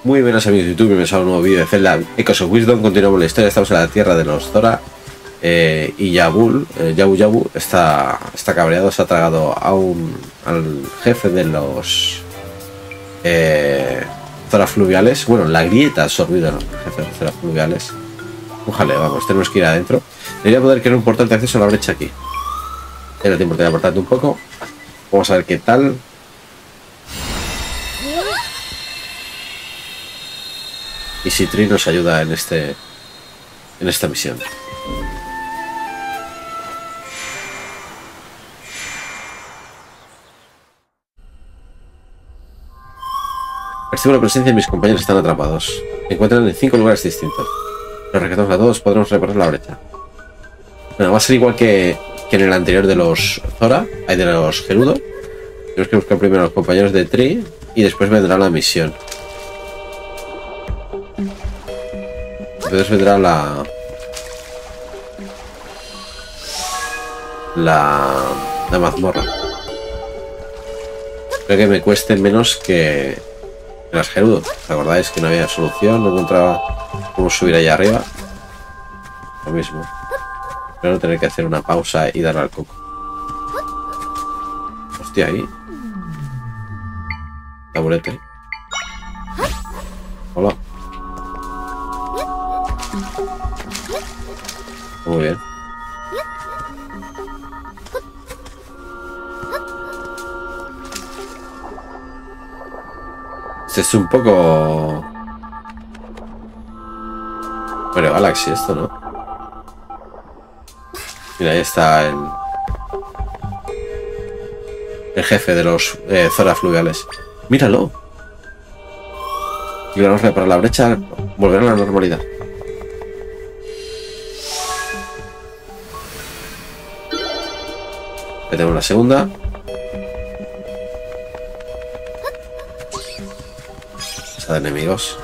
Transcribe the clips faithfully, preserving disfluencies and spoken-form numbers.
Muy buenas amigos de YouTube, bienvenidos a un nuevo vídeo de Zelda Echoes of Wisdom. Continuamos la historia, estamos en la tierra de los Zora eh, y Yabul, eh, Yabu Yabu está, está cabreado, se ha tragado a un, al jefe de los eh, Zora fluviales. Bueno, la grieta ha absorbido al jefe de los Zora fluviales. Un jaleo, vamos, tenemos que ir adentro. Debería poder crear un portal de acceso a la brecha aquí. Era tiempo de apartarte un poco. Vamos a ver qué tal. Y si Tri nos ayuda en este en esta misión. Percibo la presencia de mis compañeros, están atrapados. Se encuentran en cinco lugares distintos. Los rescatamos a todos, podremos reparar la brecha. Bueno, va a ser igual que, que en el anterior de los Zora, hay de los Gerudo. Tenemos que buscar primero a los compañeros de Tri y después vendrá la misión. Entonces vendrá la... La... La mazmorra. Creo que me cueste menos que... que las Gerudo. ¿Os acordáis que no había solución? No encontraba cómo subir allá arriba. Lo mismo. Pero no tener que hacer una pausa y darle al coco. Hostia, ahí. Taburete. Hola. Muy bien. Este es un poco... Bueno, Galaxy esto, ¿no? Mira, ahí está el... El jefe de los eh, Zora fluviales. ¡Míralo! Y vamos a reparar la brecha. Volver a la normalidad. Ya tenemos la segunda. Esa de enemigos.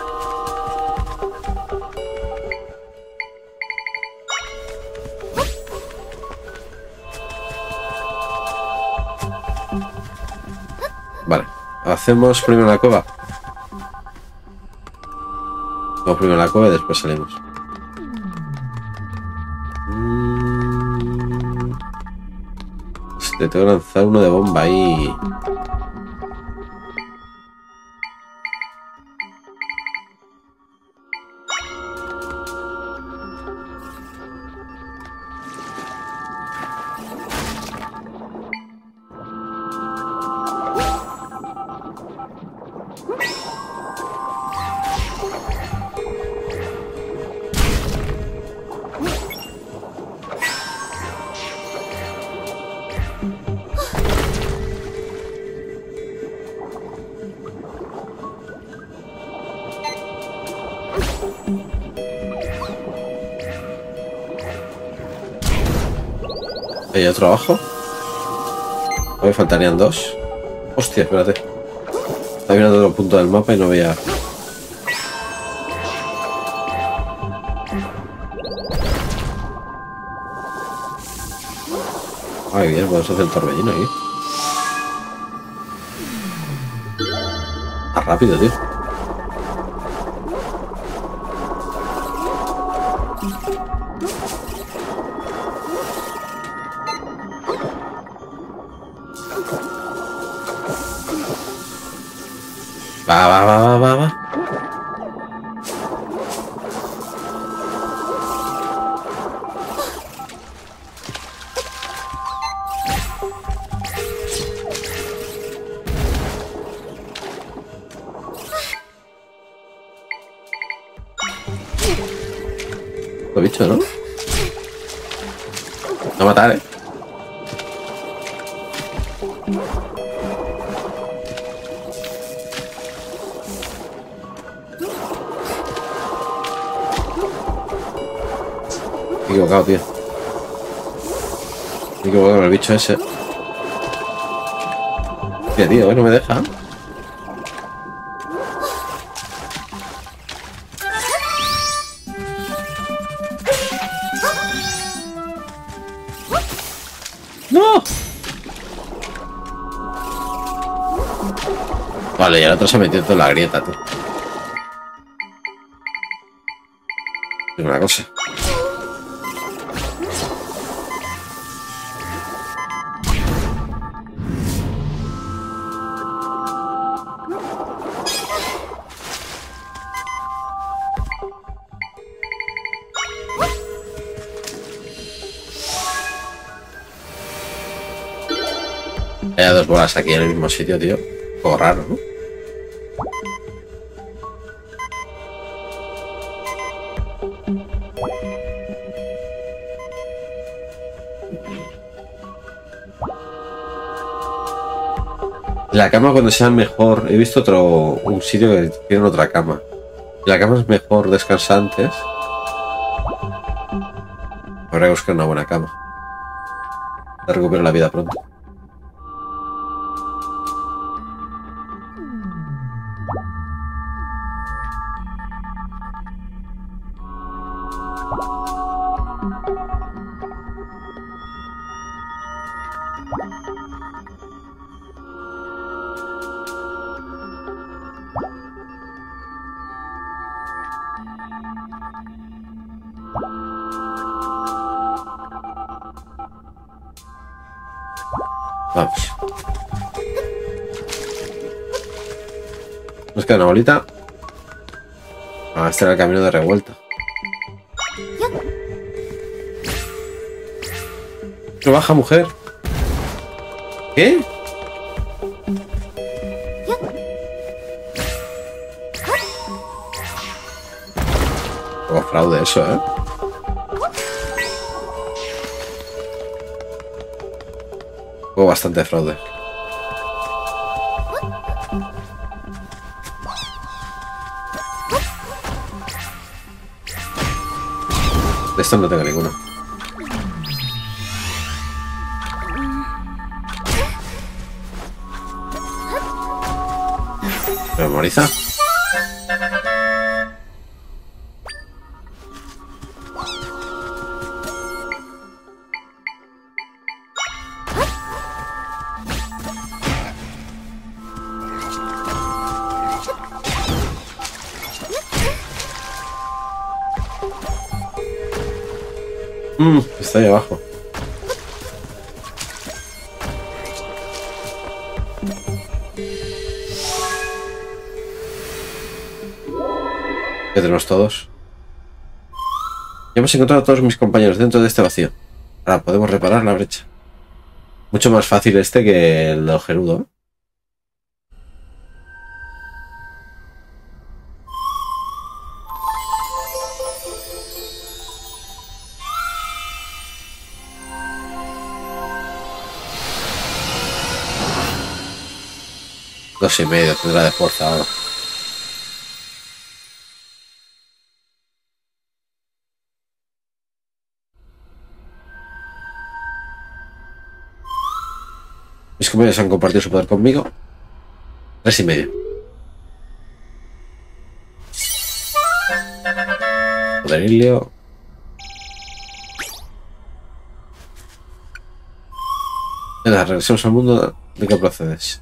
Vale, hacemos primero la cueva. Hacemos primero la cueva y después salimos. Te tengo que lanzar uno de bomba ahí. ¿Hay otro abajo? Me faltarían dos. Hostia, espérate. Estaba mirando otro punto del mapa y no veía. Ay, bien, podemos hacer el torbellino aquí. Ah, rápido, tío. Va, va, va, va, va, va. Lo he dicho, ¿no? No matar, ¿eh? Me he equivocado, tío. Me he equivocado con el bicho ese. Tío, tío, no me deja. ¡No! Vale, y el otro se ha metido en la grieta, tío. Digo una cosa. Hay dos bolas aquí en el mismo sitio, tío. Un poco raro, ¿no? La cama cuando sea mejor... He visto otro... Un sitio que tiene otra cama. La cama es mejor descansar antes. Habrá que buscar una buena cama. Te recupero la vida pronto. Vamos. Nos queda una bolita. Ah, este era el camino de revuelta. ¿No baja, mujer? ¿Qué? Oh, fraude eso, ¿eh? Hubo bastante fraude. De esto no tengo ninguno. Memoriza. Mm, está ahí abajo. Ya tenemos todos. Ya hemos encontrado a todos mis compañeros dentro de este vacío. Ahora podemos reparar la brecha. Mucho más fácil este que el ojerudo, ¿eh? Dos y medio tendrá de fuerza ahora. Mis compañeros han compartido su poder conmigo. Tres y medio. Poderilio. Venga, regresemos al mundo. ¿De qué procedes?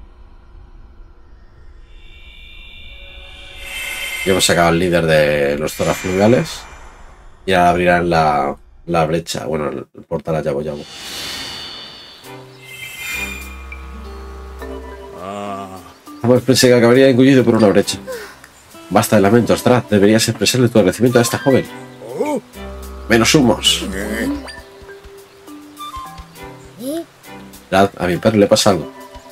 Ya hemos sacado al líder de los Zora Flugales. Y ahora abrirán la, la brecha. Bueno, el portal a Yabu Yabu. Jamás pensé que acabaría engullido por una brecha. Basta de lamentos, Drad. Deberías expresarle tu agradecimiento a esta joven. Menos humos. Drad, a mi perro le pasa algo.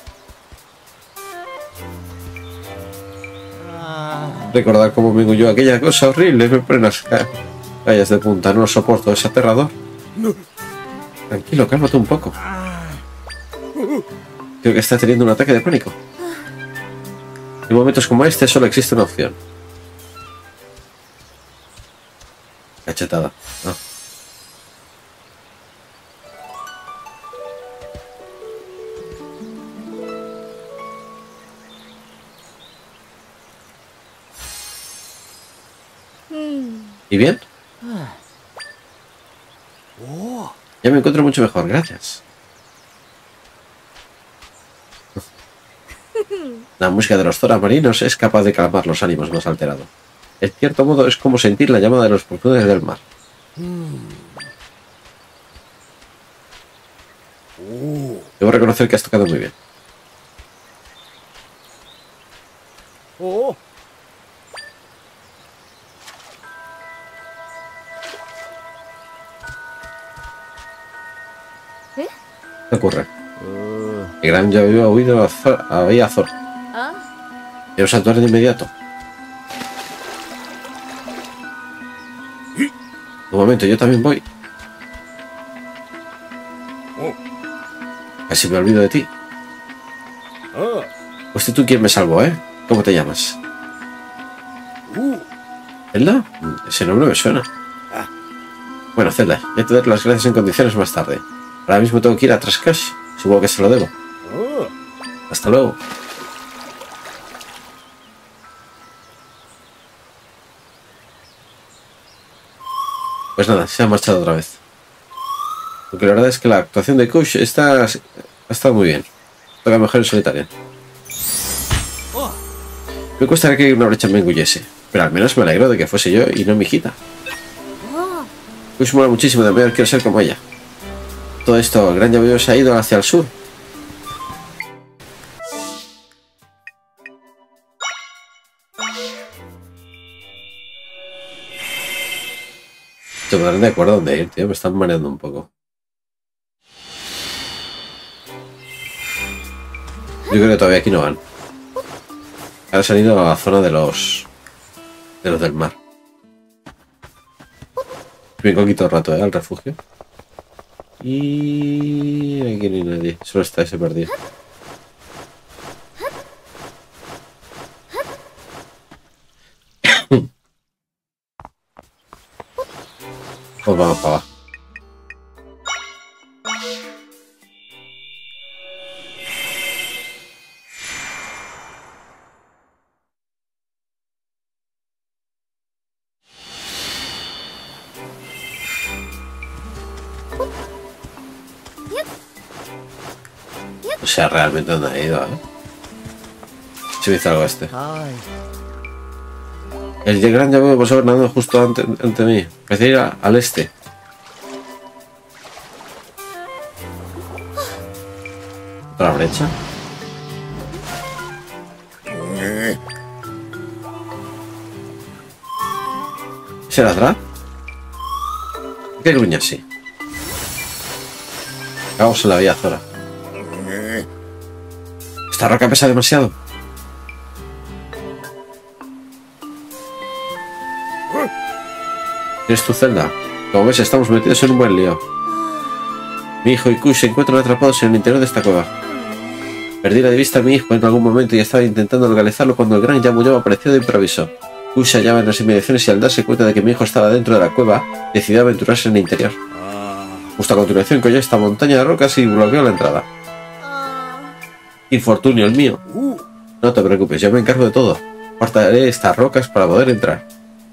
Recordar cómo me engulló aquella cosa horrible me pone las calles de punta. No lo soporto, es aterrador. Tranquilo, cálmate un poco. Creo que está teniendo un ataque de pánico. En momentos como este solo existe una opción. Cachetada. Ah. ¿Y bien? Ya me encuentro mucho mejor, gracias. La música de los Zora marinos es capaz de calmar los ánimos más alterados. En cierto modo es como sentir la llamada de los profundidades del mar. Debo reconocer que has tocado muy bien. Oh. ¿Eh? ¿Qué ocurre? El gran ya había oído a Zor, a Zor. ¿Ah? Debemos actuar de inmediato. Un momento, yo también voy. Casi me olvido de ti. Fuiste tú quien me salvó, ¿eh? ¿Cómo te llamas? ¿Zelda? Ese nombre me suena. Bueno, Zelda, ya te daré las gracias en condiciones más tarde. Ahora mismo tengo que ir a Trascash. Supongo que se lo debo. Hasta luego. Pues nada, se ha marchado otra vez. Porque la verdad es que la actuación de Kush está, ha estado muy bien. Toca mejor en solitario. Me cuesta que una brecha me engullese, pero al menos me alegro de que fuese yo y no mi hijita. Kush mola muchísimo, de mayor quiero ser como ella. Todo esto, el gran llaveo se ha ido hacia el sur. Se pondrán de acuerdo a dónde ir, tío. Me están mareando un poco. Yo creo que todavía aquí no van. Ahora se han ido a la zona de los... de los del mar. Vengo aquí todo el rato, ¿eh? Al refugio. Y... aquí no hay nadie. Solo está ese perdido. Pues vamos para abajo. O sea, realmente dónde ha ido, ¿eh? Se me hizo algo este. El gran llaveo pasó nadando justo ante, ante mí. Parece ir a, al este. ¿Otra brecha? ¿Será atrás? ¿Qué gruña así? Vamos en la vía Zora. ¿Esta roca pesa demasiado? ¿Eres tu Zelda? Como ves, estamos metidos en un buen lío. Mi hijo y Kush se encuentran atrapados en el interior de esta cueva. Perdí la de vista a mi hijo en algún momento y estaba intentando localizarlo cuando el gran Yabu apareció de improviso. Kush se hallaba en las inmediaciones y al darse cuenta de que mi hijo estaba dentro de la cueva, decidió aventurarse en el interior. Justo a continuación cogió esta montaña de rocas y bloqueó la entrada. Infortunio el mío. No te preocupes, yo me encargo de todo. Cortaré estas rocas para poder entrar.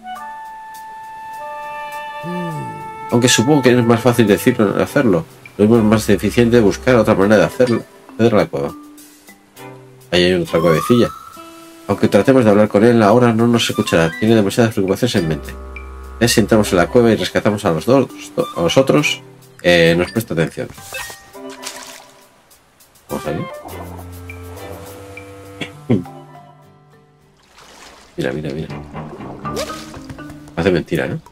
Aunque supongo que es más fácil decirlo que hacerlo. Lo mismo es más eficiente buscar otra manera de hacerlo. Acceder a la cueva. Ahí hay otra cuevecilla. Aunque tratemos de hablar con él, ahora no nos escuchará. Tiene demasiadas preocupaciones en mente. Ya si entramos en la cueva y rescatamos a los dos, a los otros, eh, nos presta atención. Vamos a ir. Mira, mira, mira. Hace mentira, ¿no?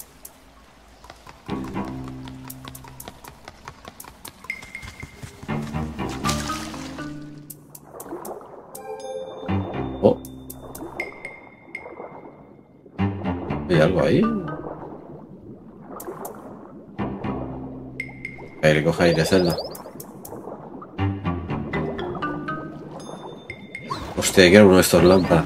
Oh. ¿Hay algo ahí? Aire, coja aire, Zelda. Hostia, quiero uno de estos lámparas.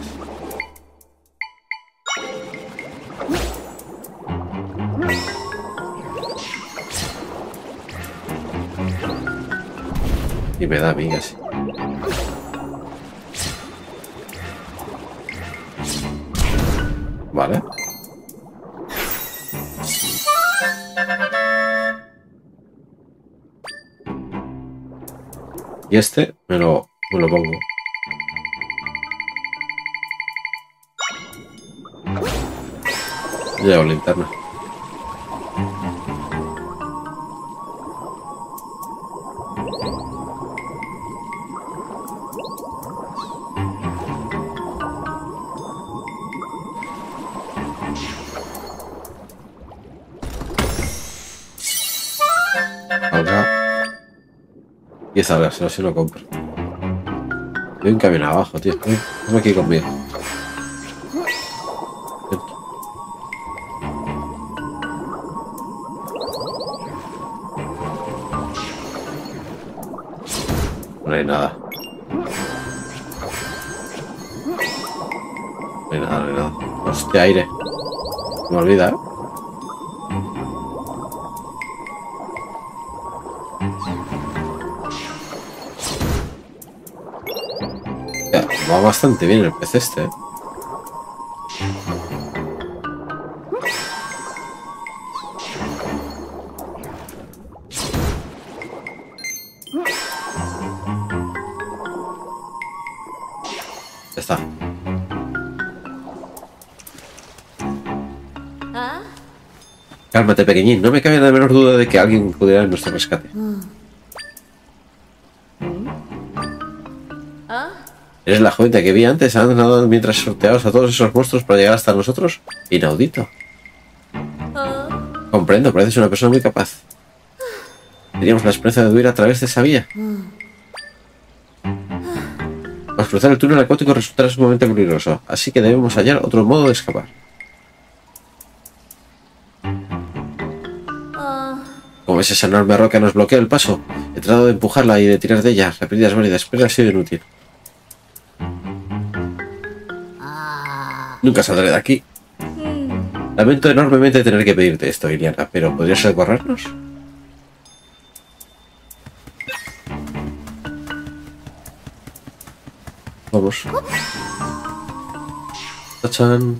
Y me da amigas. Vale. Y este me lo, me lo pongo. Yo llevo linterna. Alga. diez algas, no sé si lo compro. Hay un camino abajo, tío. Ven aquí conmigo. No hay nada. No hay nada, no hay nada. Hostia, aire. Me olvida, ¿eh? Ya, va bastante bien el pez este, ¿eh? Ya está. Cálmate, pequeñín. No me cabe la menor duda de que alguien acudirá en nuestro rescate. ¿Eres la joven que vi antes? ¿Han nadado mientras sorteabas a todos esos monstruos para llegar hasta nosotros? Inaudito. Comprendo, pareces una persona muy capaz. Teníamos la esperanza de huir a través de esa vía. Mas cruzar el túnel acuático resultará sumamente peligroso, así que debemos hallar otro modo de escapar. Como ves, esa enorme roca nos bloquea el paso. He tratado de empujarla y de tirar de ella repetidas varias, pero ha sido inútil. Nunca saldré de aquí. Lamento enormemente tener que pedirte esto, Iliana, pero ¿podrías socorrernos? Vamos. ¡Tachán!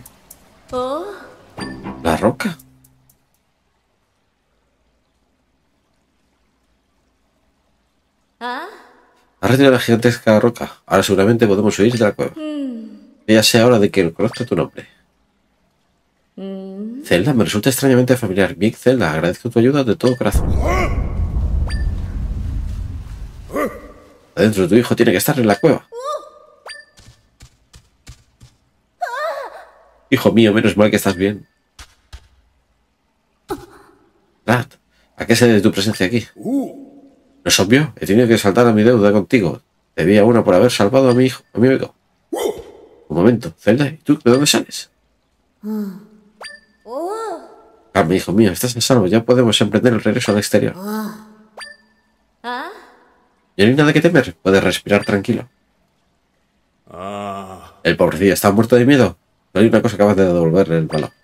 La roca. Ha retirado la gigantesca roca. Ahora seguramente podemos huir de la cueva. Ya sé ahora de que conozco tu nombre. Zelda, me resulta extrañamente familiar. Big Zelda, agradezco tu ayuda de todo corazón. Adentro, tu hijo tiene que estar en la cueva. Hijo mío, menos mal que estás bien. Dad, ¿a qué se debe tu presencia aquí? ¿No es obvio? He tenido que saltar a mi deuda contigo. Debía una por haber salvado a mi hijo, a mi amigo. Un momento, Zelda, ¿y tú de dónde sales? Calma, hijo mío, estás a salvo. Ya podemos emprender el regreso al exterior. Ya no hay nada que temer. Puedes respirar tranquilo. El pobrecillo está muerto de miedo. No hay una cosa capaz de devolverle el valor.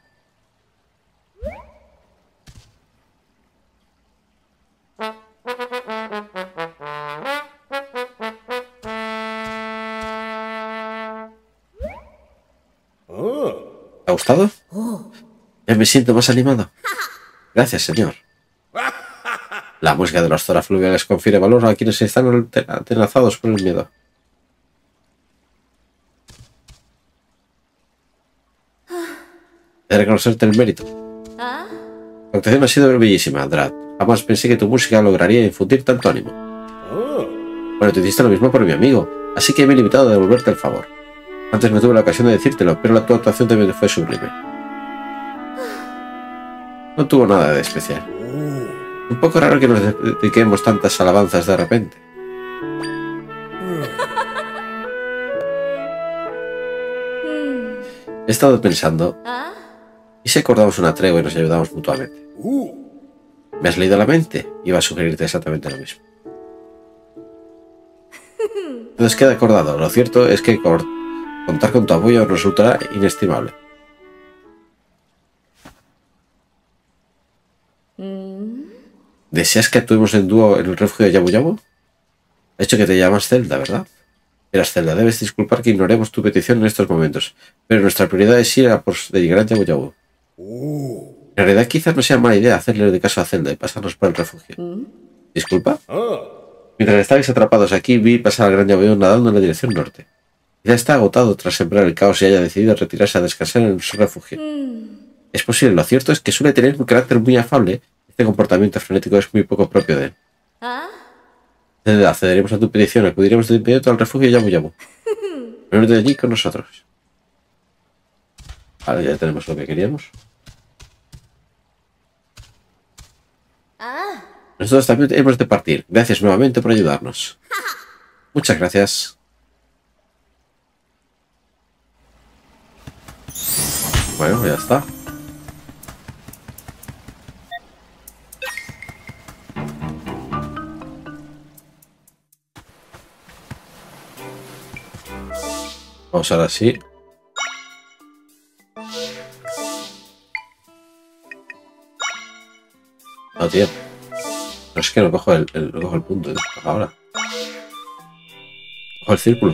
¿Te ha gustado? Ya me siento más animado. Gracias, señor. La música de los Zora fluviales confiere valor a quienes están atenazados por el miedo. De reconocerte el mérito. Tu actuación ha sido bellísima, Drad. Jamás pensé que tu música lograría infundir tanto ánimo. Bueno, tú hiciste lo mismo por mi amigo, así que me he limitado a devolverte el favor. Antes no tuve la ocasión de decírtelo, pero la tu actuación también fue sublime. No tuvo nada de especial. Un poco raro que nos dediquemos tantas alabanzas de repente. He estado pensando... ¿Y si acordamos una tregua y nos ayudamos mutuamente? ¿Me has leído la mente? Iba a sugerirte exactamente lo mismo. Entonces queda acordado. Lo cierto es que contar con tu apoyo resultará inestimable. ¿Deseas que actuemos en dúo en el refugio de Yabu Yabu? He hecho que te llamas Zelda, ¿verdad? Eras Zelda, debes disculpar que ignoremos tu petición en estos momentos, pero nuestra prioridad es ir a por de llegar a Yabu Yabu. En realidad quizás no sea mala idea hacerle de caso a Zelda y pasarnos por el refugio. ¿Disculpa? Mientras estáis atrapados aquí, vi pasar al gran Yabu Yabu nadando en la dirección norte. Quizá está agotado tras sembrar el caos y haya decidido retirarse a descansar en su refugio. Es posible, lo cierto es que suele tener un carácter muy afable. Este comportamiento frenético es muy poco propio de él. Accederemos a tu petición, acudiremos de inmediato al refugio Yabu Yabu. Venid de allí con nosotros. Vale, ya tenemos lo que queríamos. Nosotros también hemos de partir. Gracias nuevamente por ayudarnos. Muchas gracias. Bueno, ya está. Vamos ahora sí. No, tío. No es que no cojo el, el, no cojo el punto. Ahora. Cojo el círculo.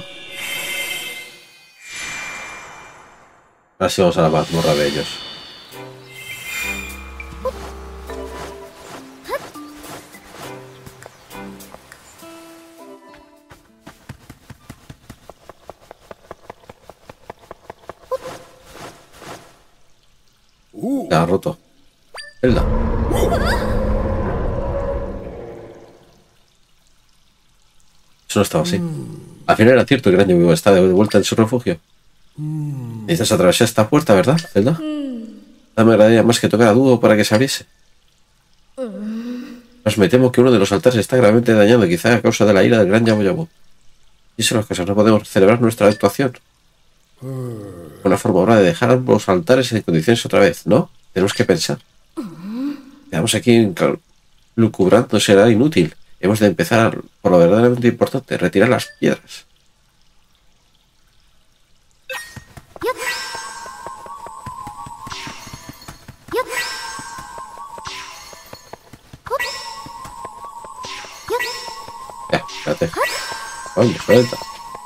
Ahora sí vamos a la mazmorra de ellos. Ya ha roto. Zelda. Eso no estaba así. Al final era cierto, el gran Yabu está de vuelta en su refugio. Necesitas atravesar esta puerta, ¿verdad, Zelda? No me agradaría más que tocar a dúo para que se abriese. Pues me temo que uno de los altares está gravemente dañado, quizá a causa de la ira del gran Yabu Yabu. Y son las cosas, no podemos celebrar nuestra actuación. Una forma ahora de dejar ambos altares en condiciones otra vez, ¿no? Tenemos que pensar. Quedamos aquí lucubrando, será inútil. Hemos de empezar por lo verdaderamente importante, retirar las piedras. Ya, espérate. Ay, me suelta.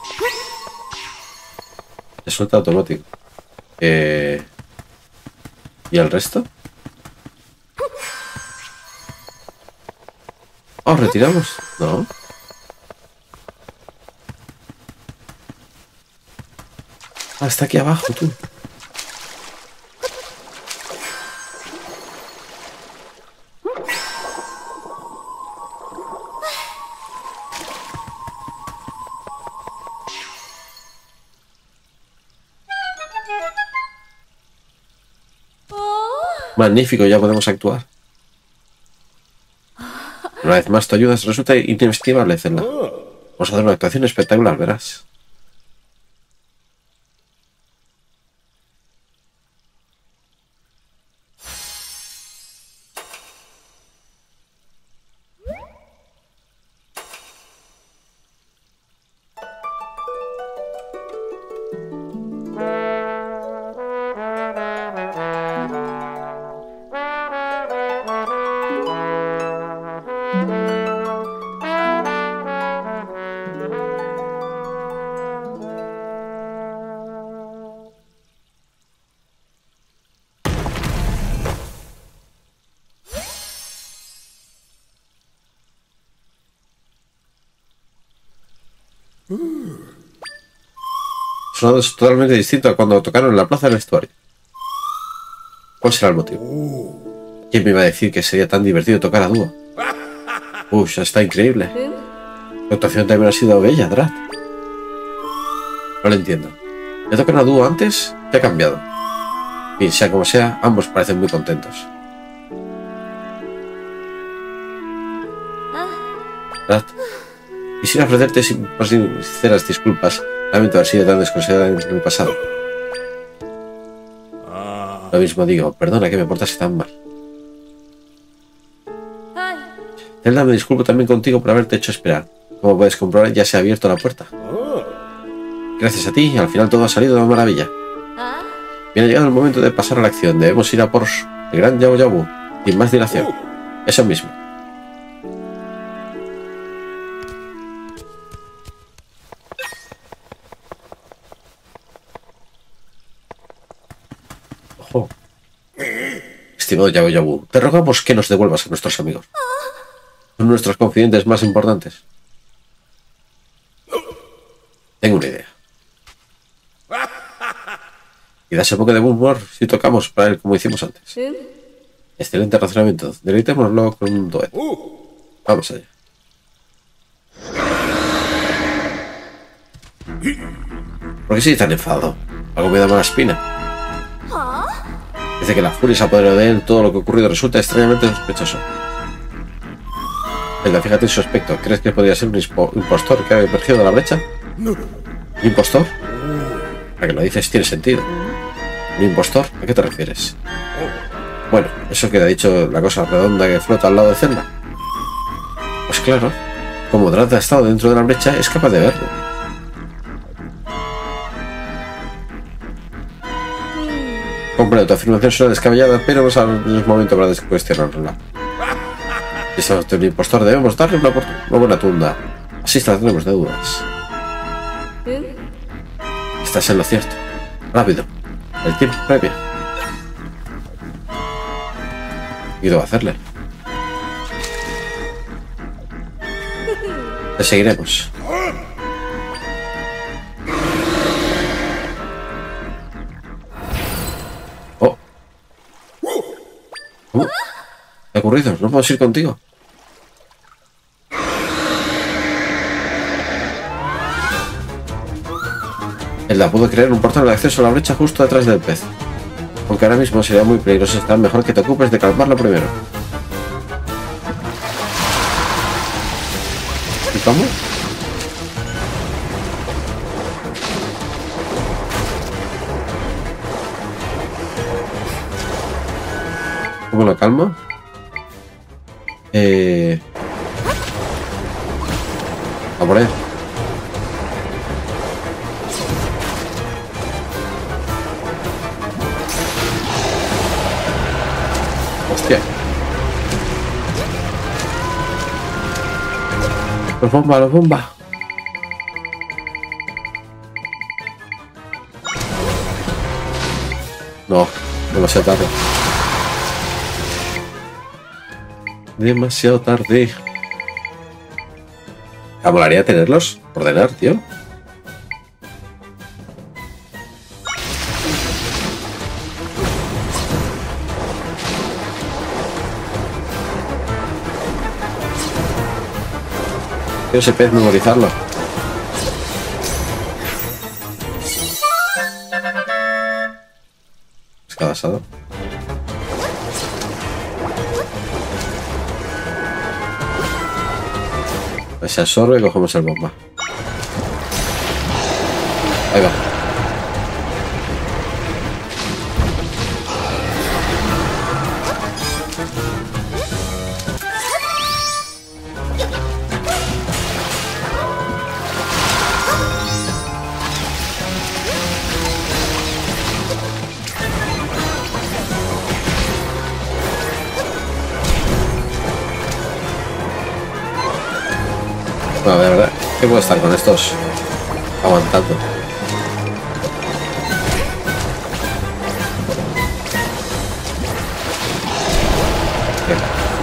Me suelta automático. Eh... ¿Y el resto? ¿Oh, retiramos? No. Ah, está aquí abajo, tú. Magnífico, ya podemos actuar. Una vez más, tu ayuda resulta inestimable, Zelda. Vamos a hacer una actuación espectacular, verás. Sonado es totalmente distinto a cuando tocaron en la plaza del estuario. ¿Cuál será el motivo? ¿Quién me iba a decir que sería tan divertido tocar a dúo? Uy, está increíble. La actuación también ha sido bella, Drat. No lo entiendo. ¿Le tocan a dúo antes? ¿Qué ha cambiado? Y sea como sea, ambos parecen muy contentos. Drat, quisiera ofrecerte sinceras disculpas. Lamento haber sido tan desconsiderada en el pasado. Lo mismo digo, perdona que me portase tan mal. Zelda, me disculpo también contigo por haberte hecho esperar. Como puedes comprobar, ya se ha abierto la puerta. Gracias a ti, al final todo ha salido de maravilla. Bien, ha llegado el momento de pasar a la acción. Debemos ir a por el gran Yabu Yabu, sin más dilación. Eso mismo. Ojo. Estimado Yabu Yabu, te rogamos que nos devuelvas a nuestros amigos. Son nuestros confidentes más importantes. Tengo una idea. Quizás un poco de humor si tocamos para él como hicimos antes. Excelente razonamiento. Deleitémoslo con un dueto. Vamos allá. ¿Por qué sigue tan enfadado? Algo me da mala espina. Dice que la furia se apoderó de él. Todo lo que ha ocurrido resulta extrañamente sospechoso. Zelda, fíjate en su aspecto. ¿Crees que podría ser un impostor que ha emergido de la brecha? ¿Un impostor? ¿A que lo dices tiene sentido? ¿Un impostor? ¿A qué te refieres? Bueno, eso que te ha dicho la cosa redonda que flota al lado de Zelda. Pues claro, como Drat ha estado dentro de la brecha, es capaz de verlo. Comprendo, tu afirmación suena descabellada, pero no es el momento para cuestionarla. Si estamos ante un impostor, debemos darle una, una buena tunda. Así saldremos de dudas. Estás en lo cierto. Rápido. El tiempo premia. ¿Qué debo hacerle? Te seguiremos. Oh. ¿Cómo? ¿Qué ha ocurrido? No puedo ir contigo. Zelda pudo crear un portal de acceso a la brecha justo detrás del pez. Aunque ahora mismo sería muy peligroso estar, mejor que te ocupes de calmarlo primero. ¿Y cómo? ¿Cómo lo calmo? Eh... A por él. Hostia. Los bomba, los bomba. No, demasiado tarde. Demasiado tarde. Me molaría tenerlos, ordenar, tío. Quiero ese pez memorizarlo. Pescado asado. Se absorbe y cogemos el bomba. Ahí va. Bueno, de verdad, ¿qué puedo estar con estos aguantando? Bien.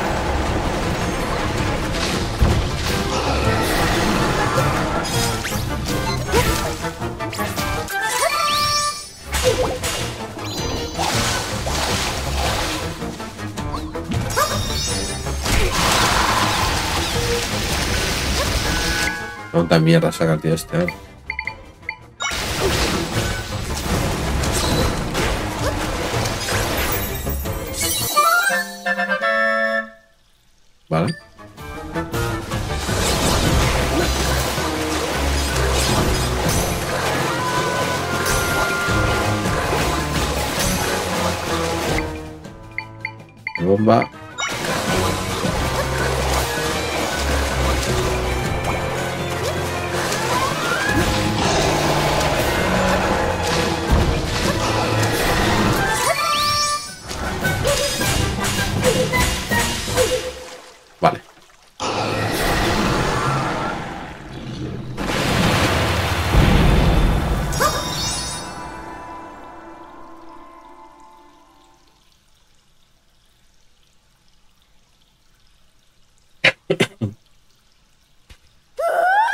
¿Cuánta mierda saca el tío este? ¿Eh? Vale. Bomba. Vale.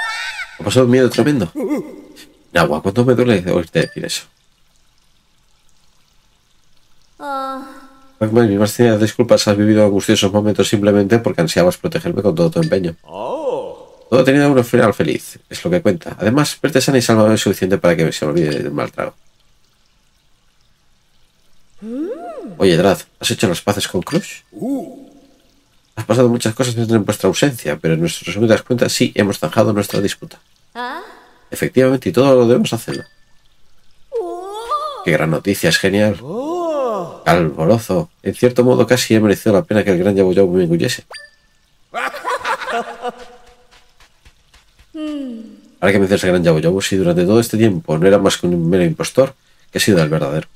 Ha pasado un miedo tremendo. Agua, ¿cuánto me duele oírte decir eso? Pac-Man, mi más sinceras disculpas, has vivido angustiosos momentos simplemente porque ansiabas protegerme con todo tu empeño. Todo ha tenido un final feliz, es lo que cuenta. Además, verte sana y salva es suficiente para que se me olvide del mal trago. Oye, Drad, ¿has hecho las paces con Crush? Has pasado muchas cosas en vuestra ausencia, pero en nuestras resumidas cuentas sí hemos zanjado nuestra disputa. Efectivamente, y todo lo debemos hacerlo. Qué gran noticia, es genial. Alborozo. En cierto modo casi he merecido la pena que el gran Yabu Yabu me engullese. Ahora que mencionas al gran Yabu Yabu, si durante todo este tiempo no era más que un mero impostor, que ha sido el verdadero.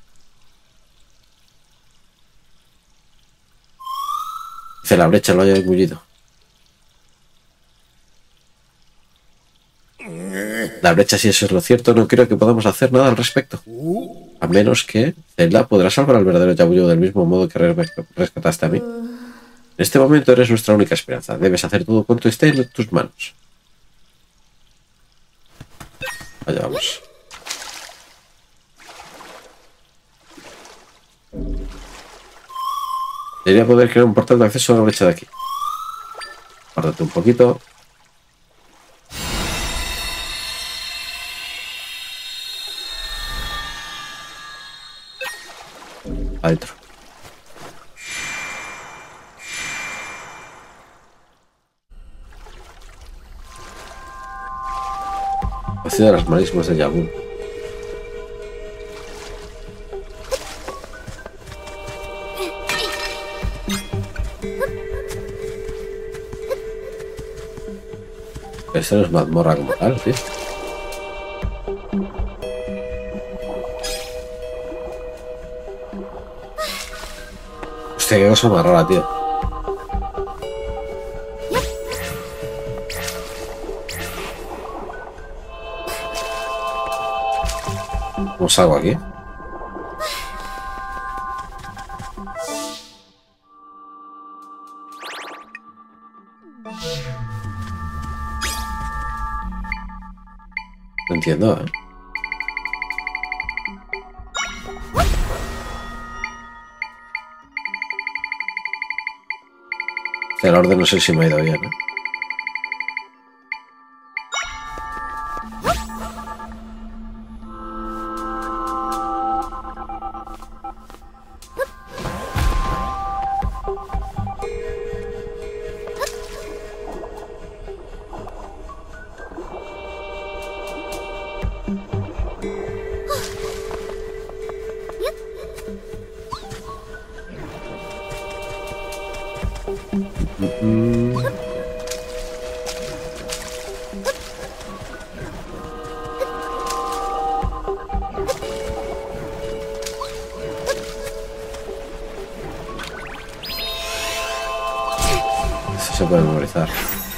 Dice la brecha lo haya engullido. La brecha, si eso es lo cierto, no creo que podamos hacer nada al respecto. A menos que Zelda podrá salvar al verdadero Yabu Yabu del mismo modo que rescataste a mí. En este momento eres nuestra única esperanza. Debes hacer todo cuanto esté en tus manos. Allá vamos. Debería poder crear un portal de acceso a la brecha de aquí. Guárdate un poquito. Adentro. Hacia de las marismas de Yabu. Esta no es mazmorra como tal, tío. Hostia, qué cosa más rara, tío. ¿Cómo salgo aquí? No entiendo, ¿eh? El orden no sé si me ha ido bien, ¿eh? Se puede memorizar.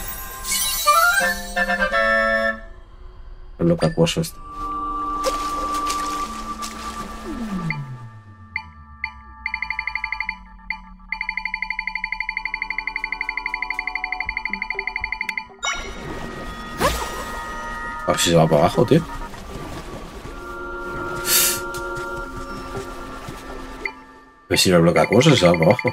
Es lo que acuoso esto. A ver si se va para abajo, tío. A ver si el bloque acuoso se va para abajo.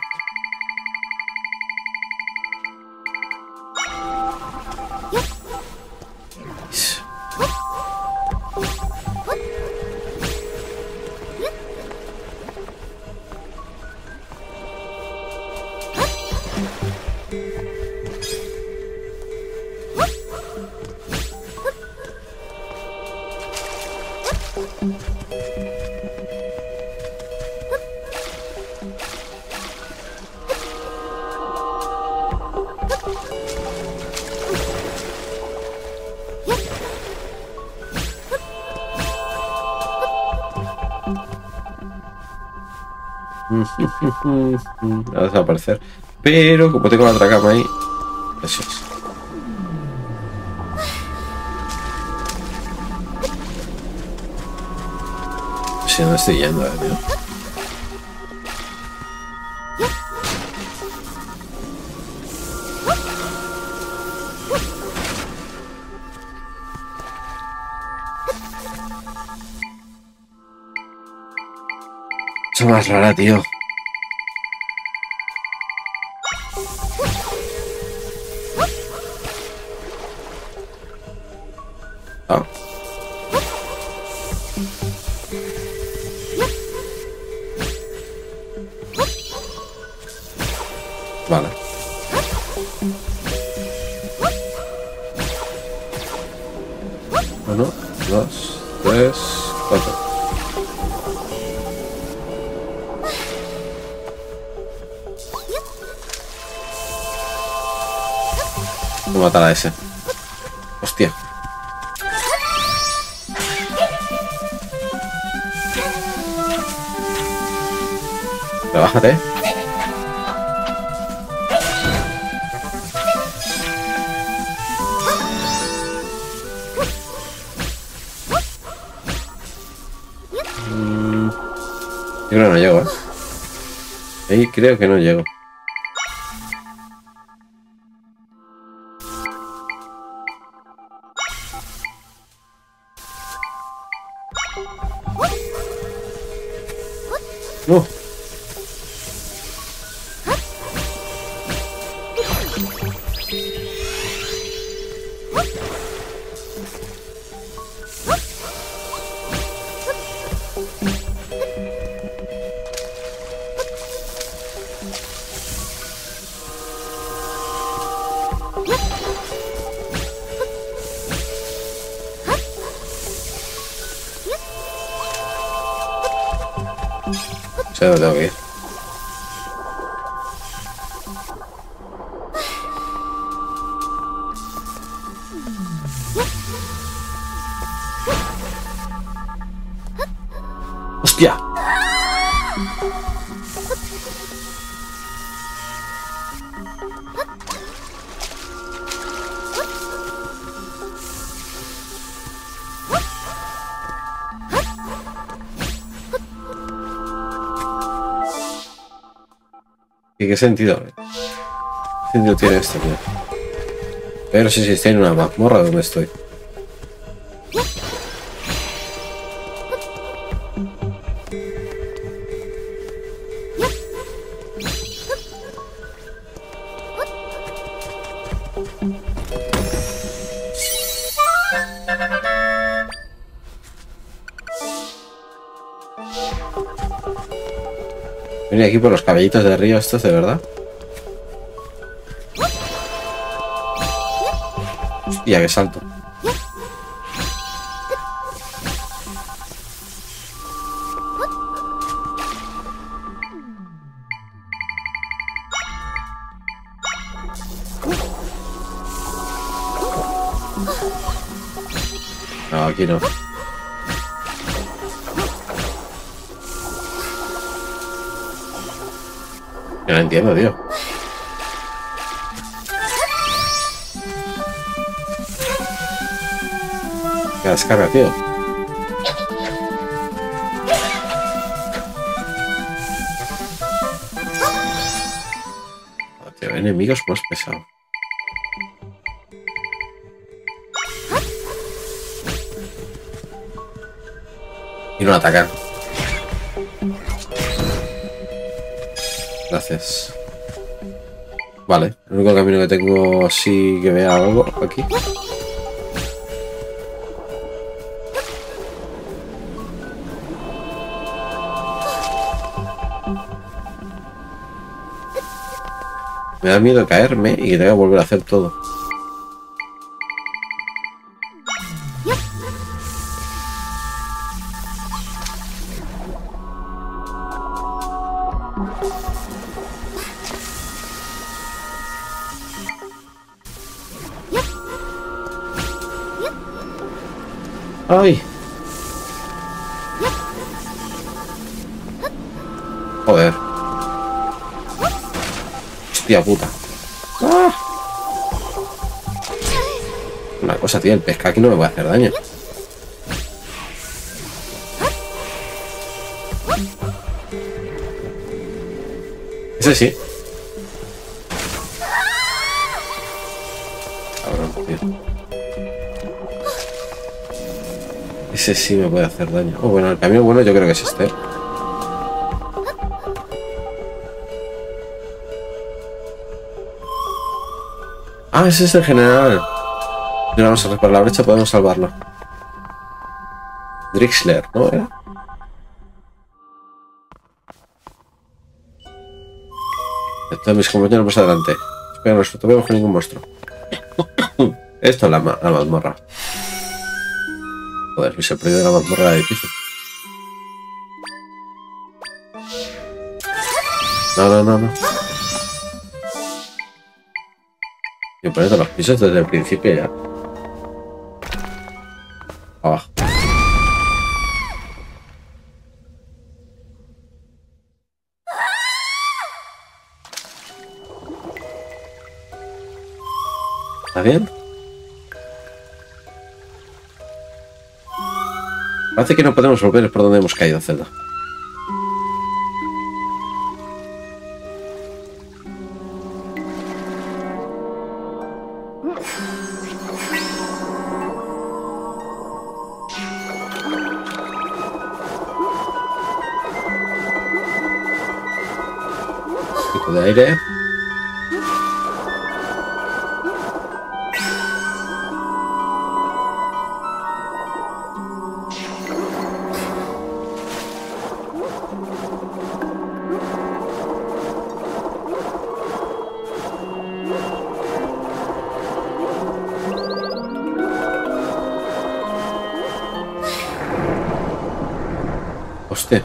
Va a desaparecer. Pero como tengo la otra cama ahí, eso es. Si no estoy yendo, eh, tío. Mucho más rara, tío. Ah. Vale. Uno, dos, tres, cuatro. Voy a matar a ese. Hostia. Rebájate. Mm, yo creo que no llego, ¿eh? Ahí creo que no llego. No. Sé dónde tengo que ir. ¡Hostia! ¿Y qué sentido? ¿Qué sentido tiene esto, tío? Pero sí, sí, estoy en una mazmorra donde estoy. Vine aquí por los caballitos de río estos, de verdad. Hostia, qué salto. No, aquí no. Yo no entiendo, tío. ¿Qué descarga, tío? Oh, tío, enemigos más pesados. Y no atacan. Gracias. Vale, el único camino que tengo así que vea algo aquí. Me da miedo caerme y que tenga que volver a hacer todo. ¡Ay! Joder. Hostia puta. ¡Ah! Una cosa, tío, el pesca aquí no me va a hacer daño. Ese sí. Cabrón, tío. Ese sí me puede hacer daño. Oh, bueno, el camino bueno yo creo que es este. Ah, ese es el general. Si no vamos a reparar la brecha, podemos salvarlo. Drixler, ¿no era? Entonces mis compañeros más adelante. Espera, no nos topemos con ningún monstruo. Esto es la, ma la mazmorra. Joder, me he perdido la mazmorra era difícil. No, no, no, no. Y poniendo los pisos desde el principio ya. Abajo. ¿Está bien? Parece que no podemos volver por donde hemos caído, Zelda. Un poquito de aire. Hostia.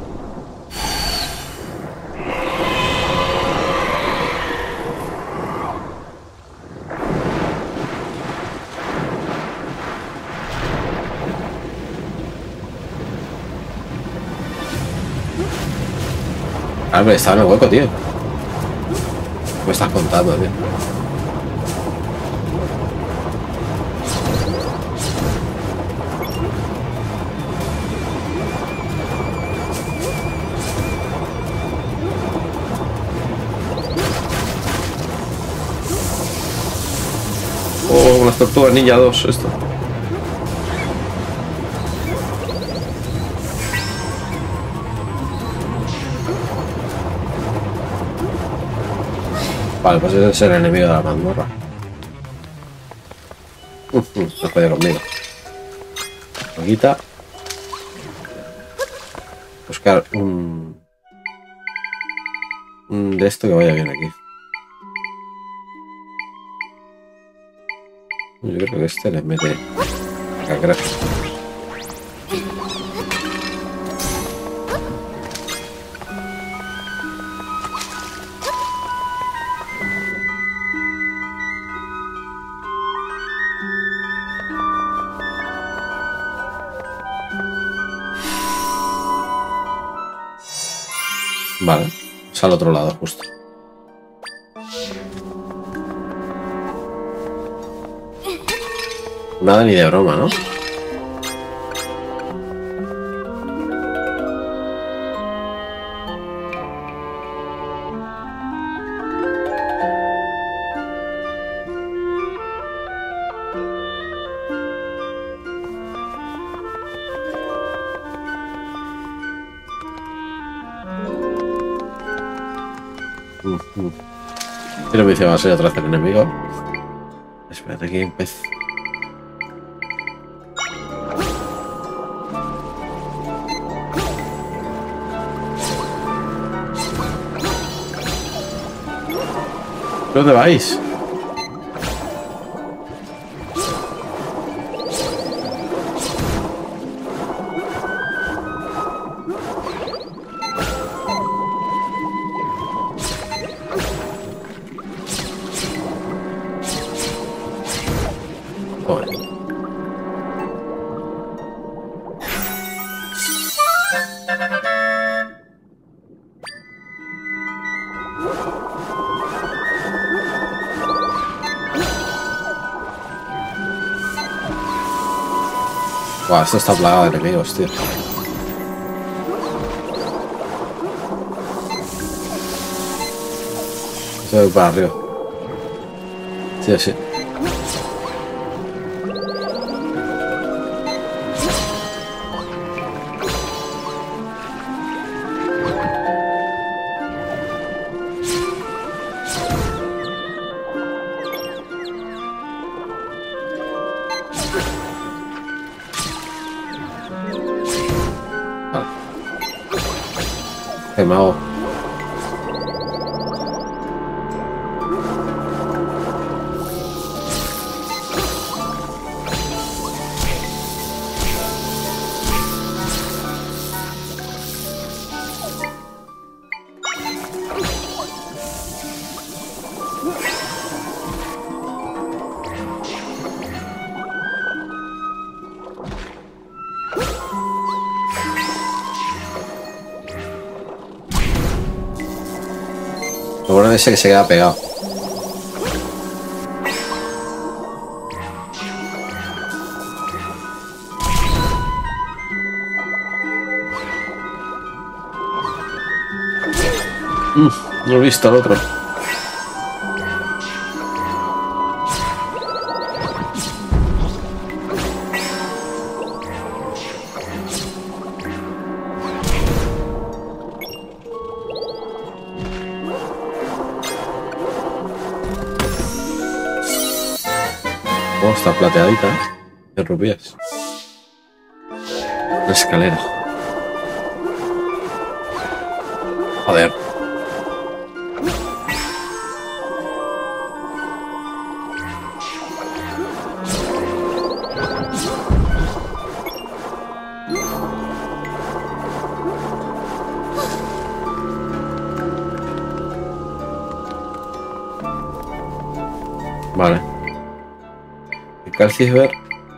Ah, pero estaba en el hueco, tío. ¿Qué me estás contando, tío? Oh, las tortugas ninja dos, esto. Vale, pues ese es el enemigo de la mazmorra. Uh, uh, se puede conmigo. Poquita. Buscar un... un de esto que vaya bien aquí. Yo creo que este le mete cacra. Vale, es al otro lado justo. Nada ni de broma, ¿no? Uh-huh. Pero me dice, va a ser otra vez el enemigo. Espérate que empiece. ¿Dónde vais? Joder. Buah, esto está plagado de enemigos, tío. Se va para arriba. Sí, sí. Vale. ¿Qué me hago? Lo bueno de ese que se queda pegado. Mm, no he visto al otro. Oh, está plateadita, ¿eh? De rupias. La escalera. Joder. Vale. Calcisber.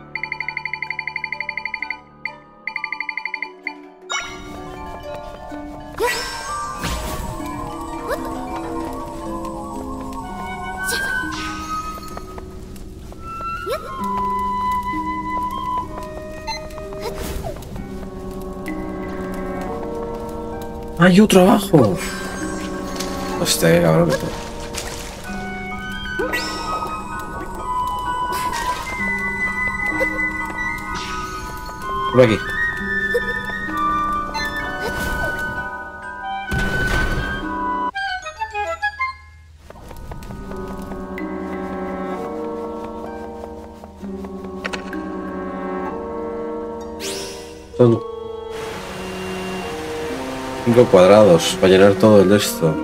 ¡Hay otro abajo! Hostia, qué cabrón que todo. Por aquí. Son cinco cuadrados para llenar todo el esto.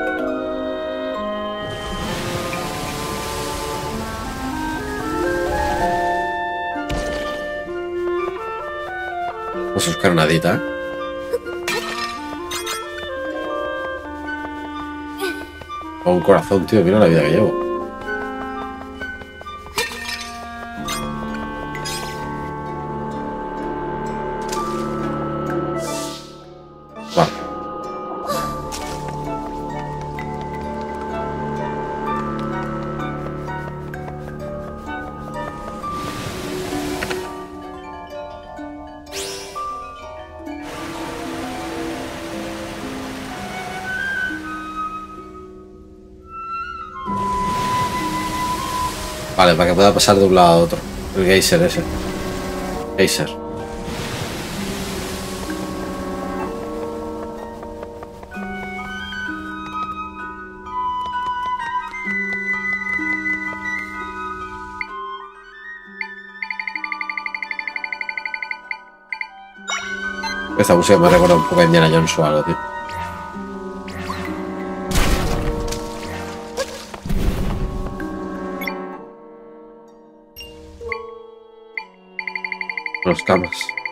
Vamos a buscar una dita. O un corazón, tío. Mira la vida que llevo. Vale. Vale, para que pueda pasar de un lado a otro. El geyser ese. Geyser. Esta música me recuerda un poco a Indiana Jones o algo, tío. Los camas.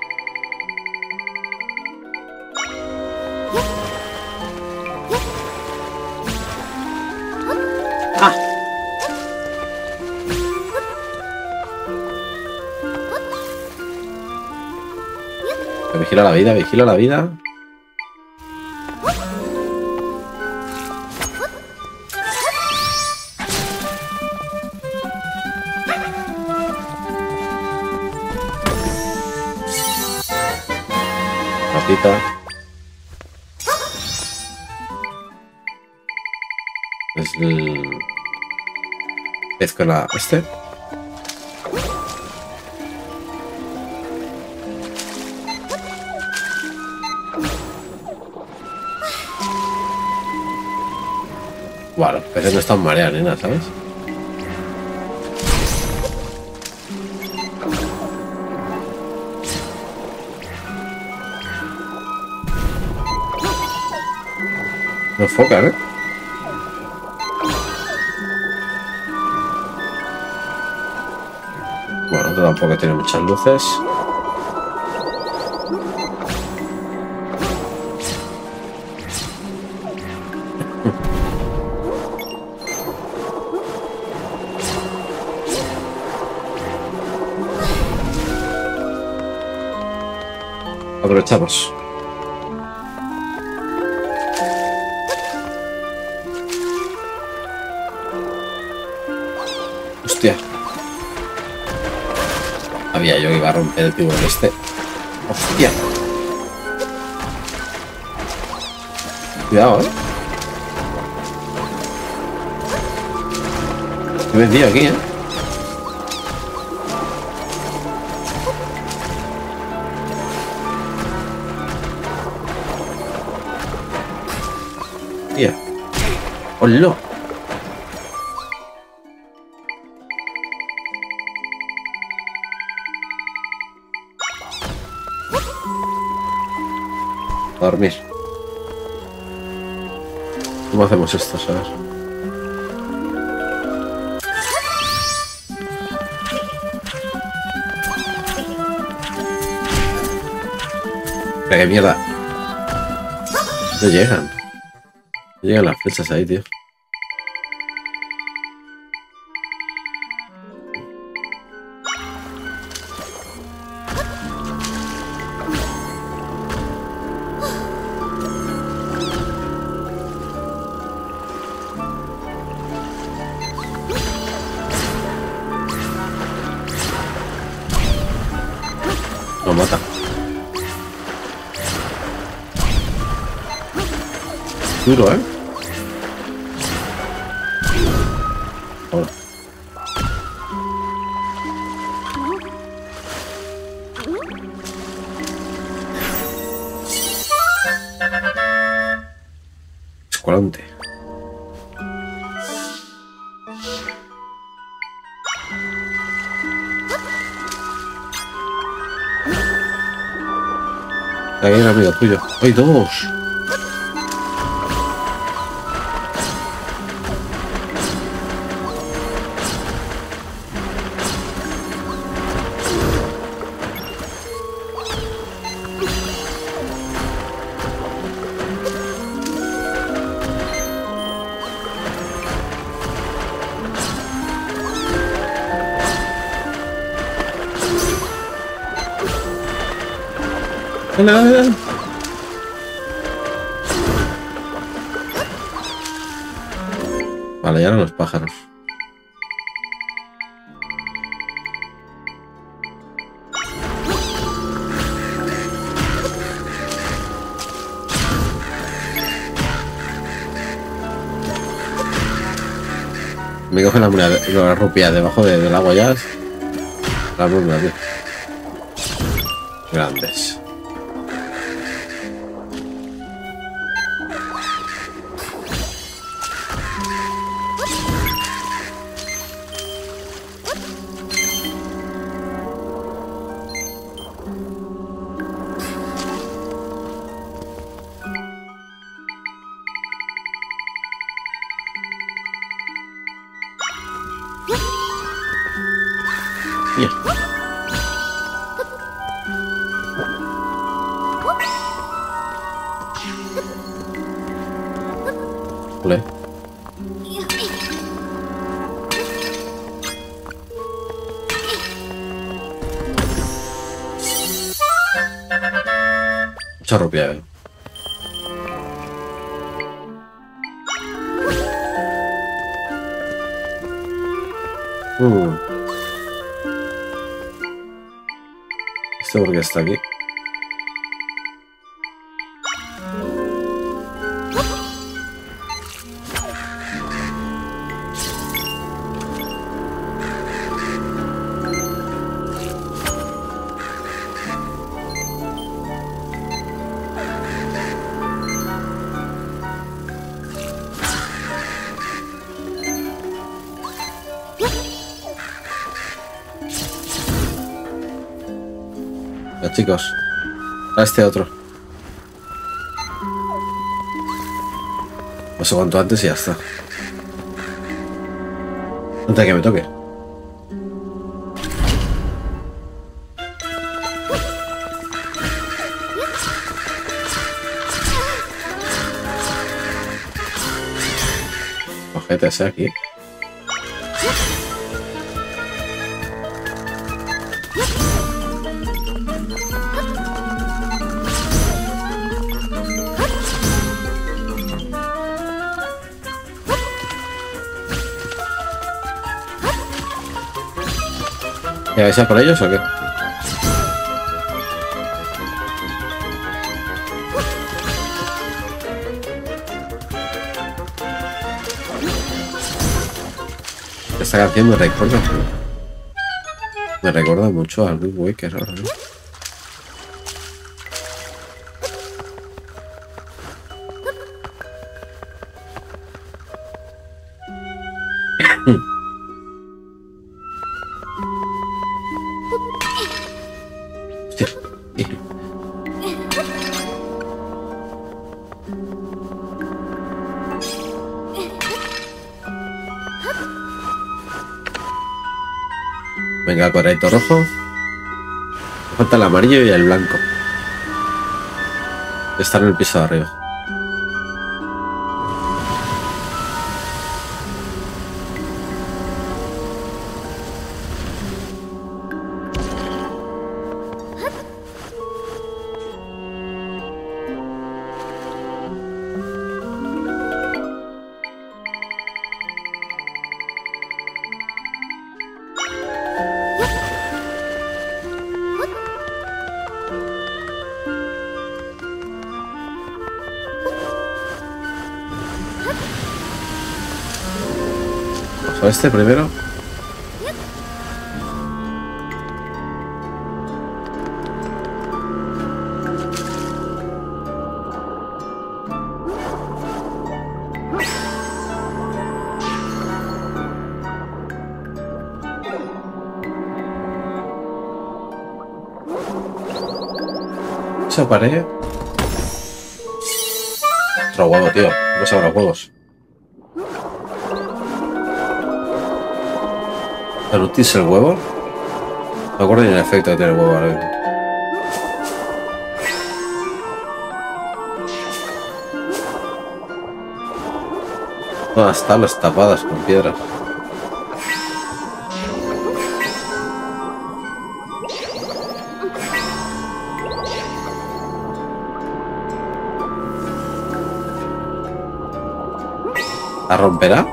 Ah. Vigila la vida, vigila la vida. Es el pez con la este. Bueno, los peces no están mareados ni nada, ¿sabes? No enfocan, ¿eh? Bueno, tampoco tiene muchas luces. Aprovechamos. Hostia. Había yo que iba a romper el tiburón este. Hostia. Cuidado, eh. He vendido aquí, eh. Tía. ¡Hola! A dormir. ¿Cómo hacemos esto, sabes? Pero qué mierda. No llegan. No llegan las flechas ahí, tío. Lo mata. Duro, ¿eh? Hola. Escualante. Ahí hay un amigo tuyo. ¡Hay dos! Hola. Vale, ya eran los pájaros. Me coge la, la rupia debajo de, del agua ya. La bruma, tío. Grandes. Bien. Ole. Mucha rupia, eh. Uh. ¿Esto por qué está aquí? Ya, chicos, a este otro. Paso cuanto antes y ya está. Antes de que me toque. Ojete ese aquí. ¿Ya vais a por ellos o qué? Esta canción me recuerda me recuerda mucho al Wind Waker ahora, ¿no? Venga, cuadradito rojo. Me falta el amarillo y el blanco. Está en el piso de arriba. Este primero. Esa pared. Otro huevo, tío. No se abran huevos. ¿Tan útil es el huevo? No me acuerdo ni el efecto de tener el huevo ahora mismo. Todas tablas tapadas con piedras. ¿La romperá?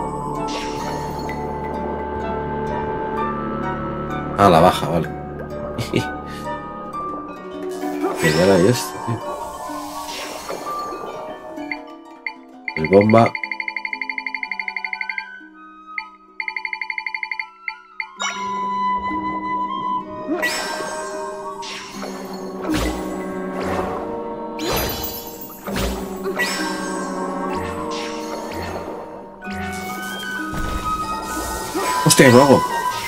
Ah, la baja, vale. Genial ahí esto, tío. El bomba. Hostia, ¿qué hago?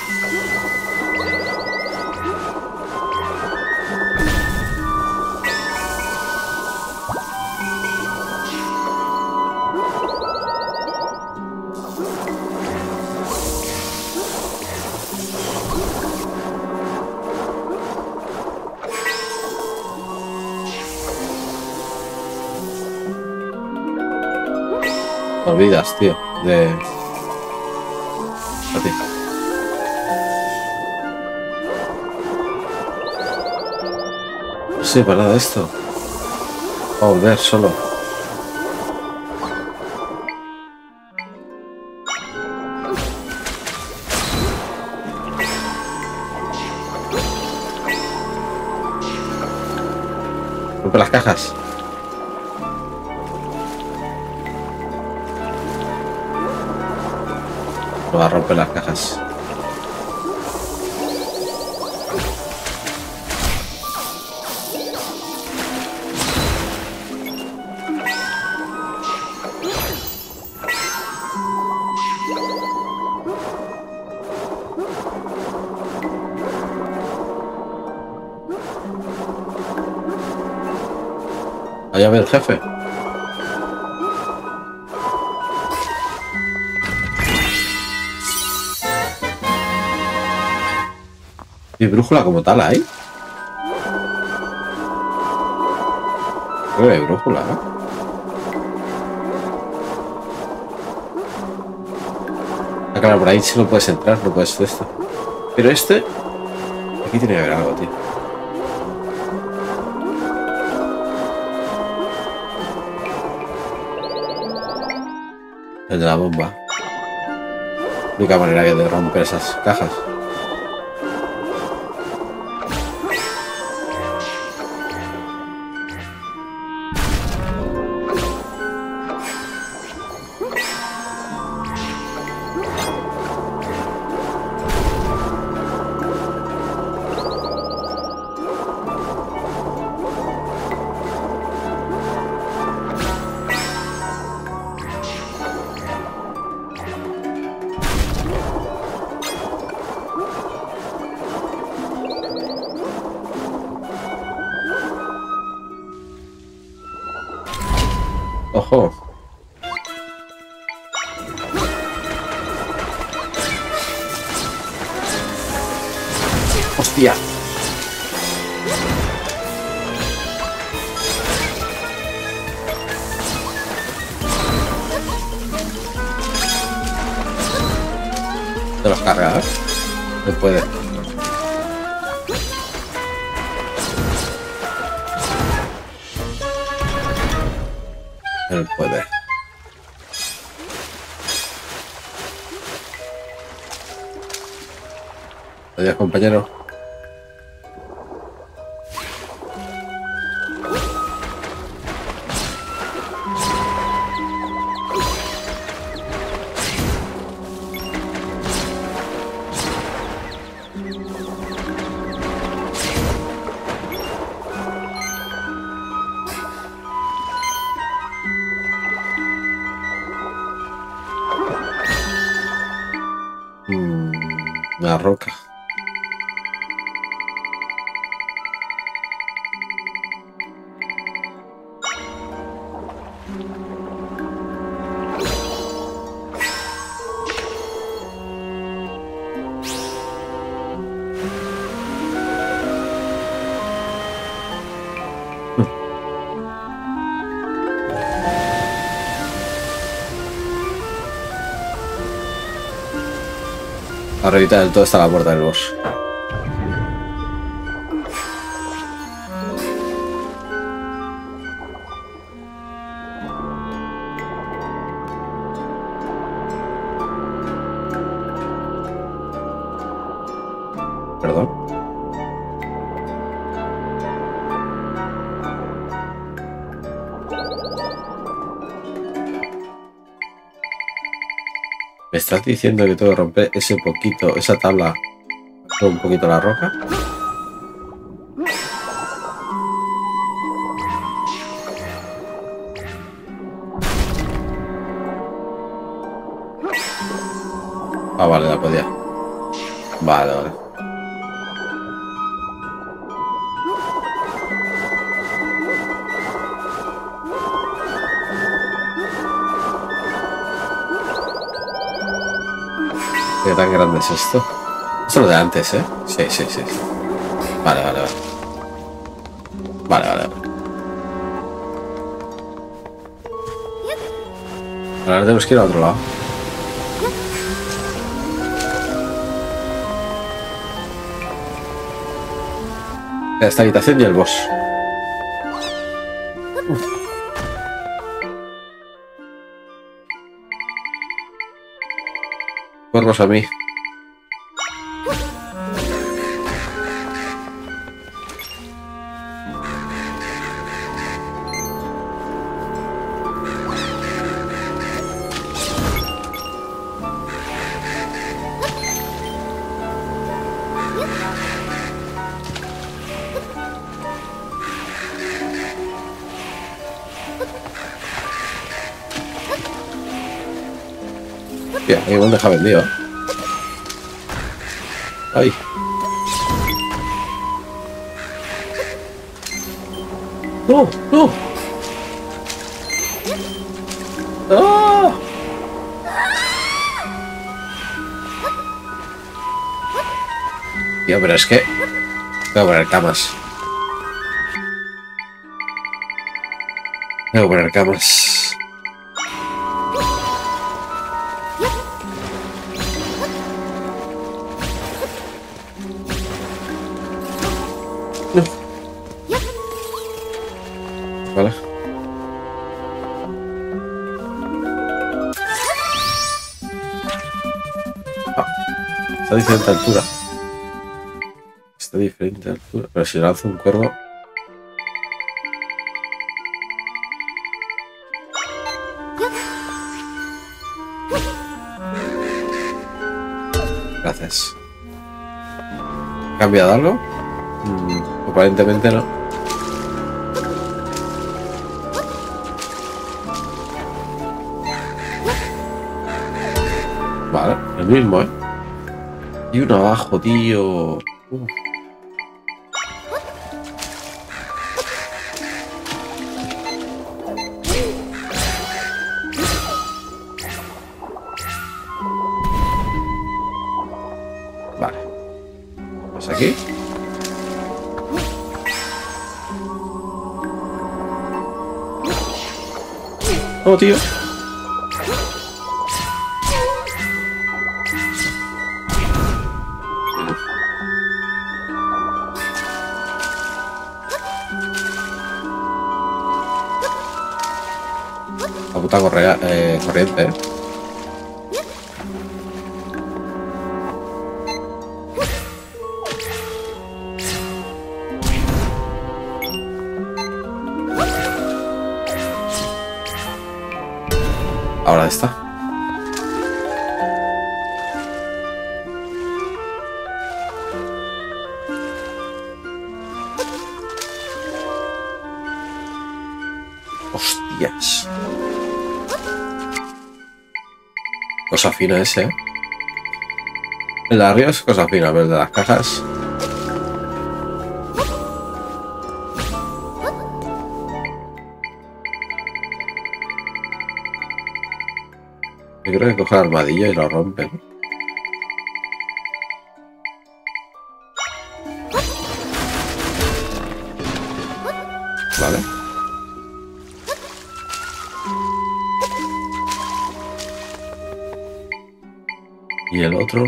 Olvidas, tío, de... A ti. No sé para nada esto. Va a volver solo. Rompe las cajas. No va a romper las cajas. La llave del jefe. ¿Y brújula como tal hay? Creo que hay brújula, ¿no? Ah, claro, por ahí sí no puedes entrar, no puedes hacer esto. Pero este... Aquí tiene que haber algo, tío. El de la bomba. La única manera que de romper esas cajas. Ojo. Hostia. Te los carga, ¿eh? No puede. Él puede. Adiós, compañero. Una roca. Arribita del todo está la puerta del boss. Perdón. ¿Me estás diciendo que tengo que romper ese poquito, esa tabla, un poquito la roca? Ah, vale, la podía. Vale, vale. ¿Qué tan grande es esto? Esto es lo de antes, ¿eh? Sí, sí, sí. Vale, vale, vale. Vale, vale, vale. Ahora tenemos que ir a otro lado. Esta habitación y el boss. Uf. Cuervos a mí. Hostia, ahí me han dejado vendido. Ay. No, no. ¡Ah! Tío, pero es que... Tengo que poner camas. Tengo que poner camas. No. Vale. Ah, está a diferente altura. Está a diferente altura. Pero si lanzo un cuervo... Gracias. ¿Ha cambiado algo? Mm, aparentemente no. Vale, el mismo, ¿eh? Y uno abajo, tío. Uf. Vale. Vamos aquí. Oh, tío. La puta correa, eh, corriente, eh. Ahora está. Hostias. Cosa fina ese, ¿eh? El de arriba es cosa fina, pero el de las cajas... Yo creo que coge el armadillo y lo rompe, ¿no? Vale. Y el otro...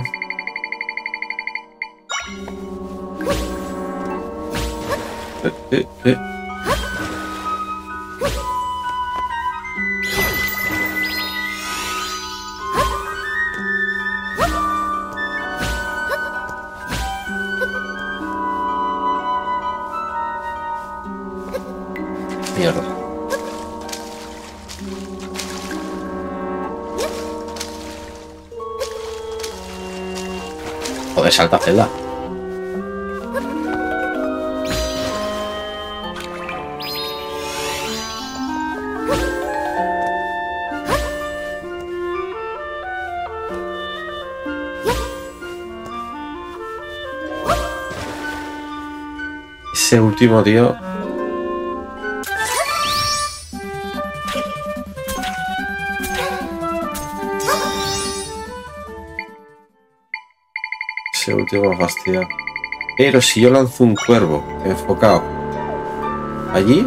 Eh, eh, eh. Mierda. Joder, salta celda. Ese último, tío. Ese último me fastidia. Pero si yo lanzo un cuervo enfocado allí,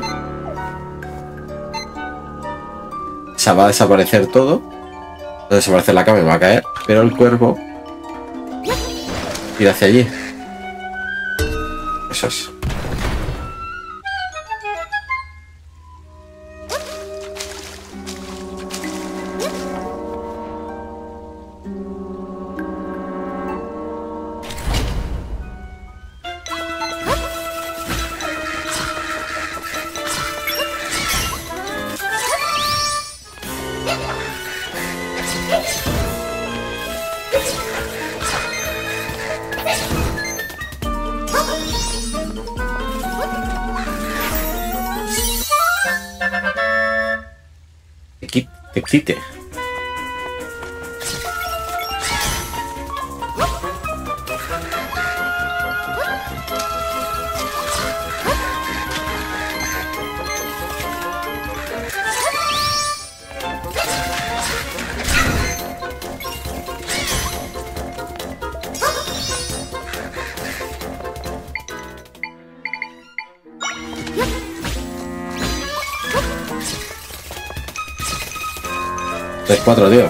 o sea, va a desaparecer todo. Va a desaparecer la cama y me va a caer. Pero el cuervo ir hacia allí. Eso es. Te quite. tres cuatro, tío.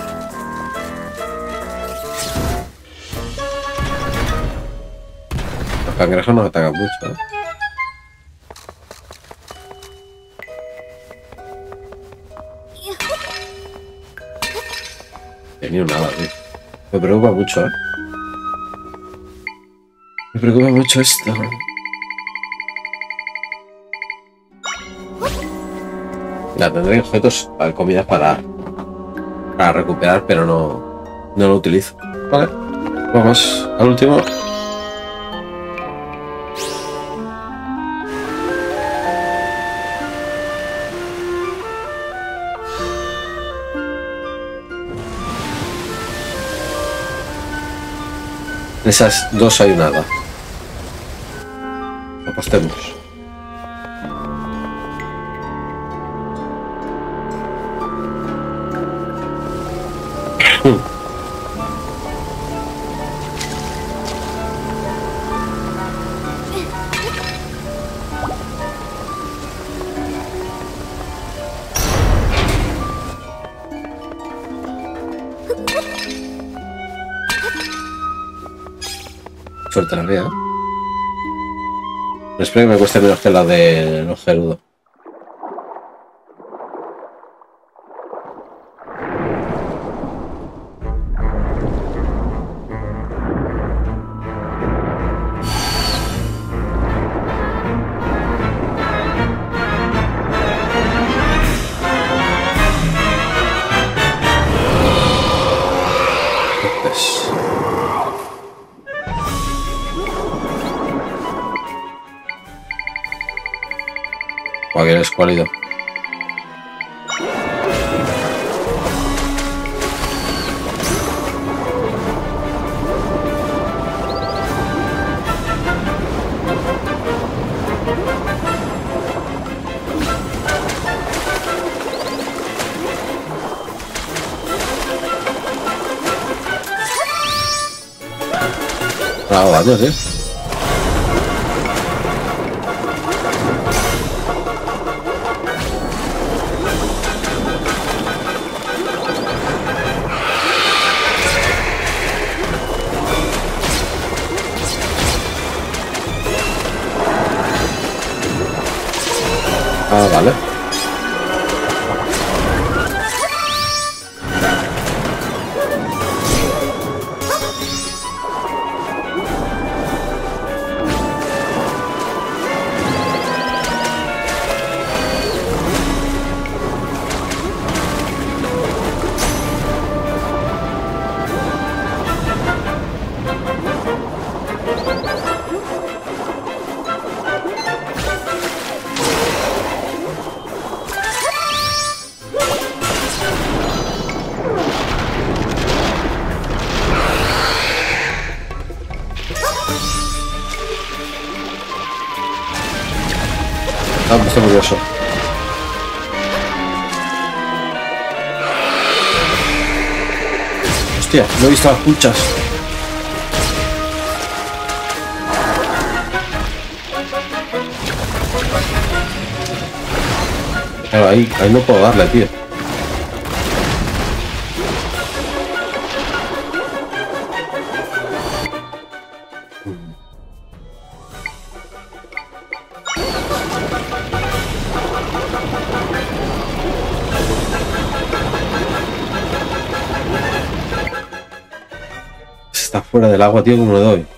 Los cangrejos nos atacan mucho, ¿eh? Ni nada, tío. Me preocupa mucho, ¿eh? Me preocupa mucho esto. Ya, tendré objetos, comidas para, para recuperar, pero no, no lo utilizo. Vale, vamos al último. En esas dos hay nada. Apostemos. Suerte la mía. Espero que me cueste menos que la de los Gerudo. Cualquier escuálido. Ah, vale, tío. Ah, vale. Ah, me estoy nervioso. Hostia, no he visto las puchas. Claro, ahí, ahí no puedo darle, tío. Está fuera del agua, tío, como le doy.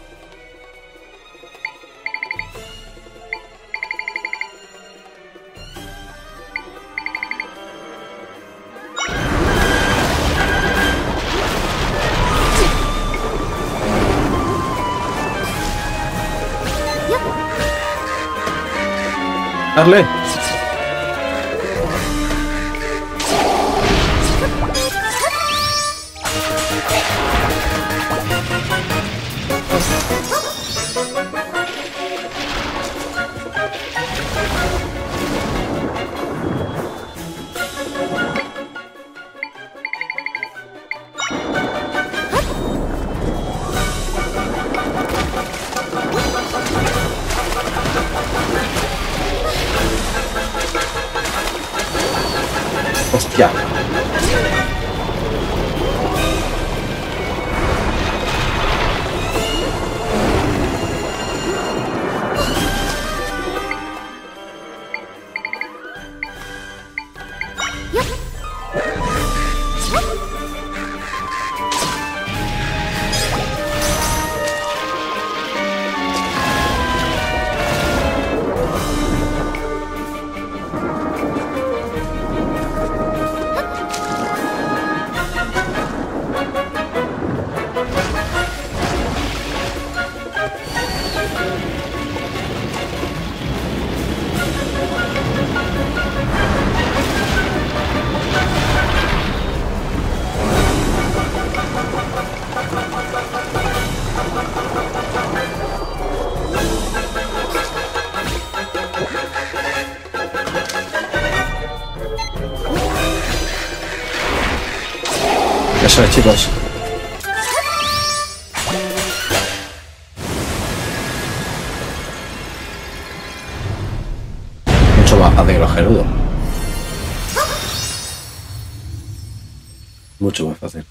Darle. Hostia. Eso es, chicos. Mucho más fácil que los Gerudo. Mucho más fácil.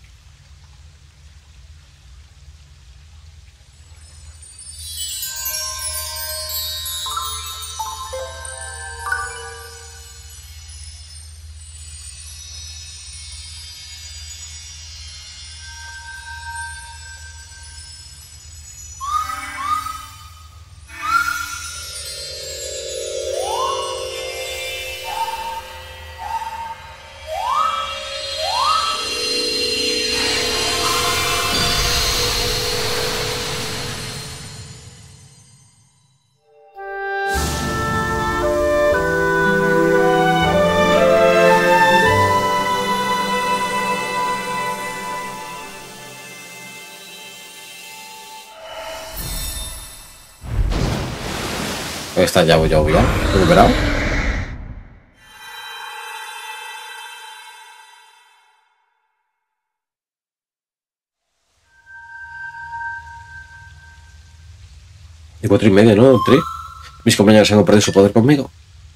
Está ya voy a ya recuperado. Y cuatro y medio, ¿no? Tri. Mis compañeros han perdido su poder conmigo.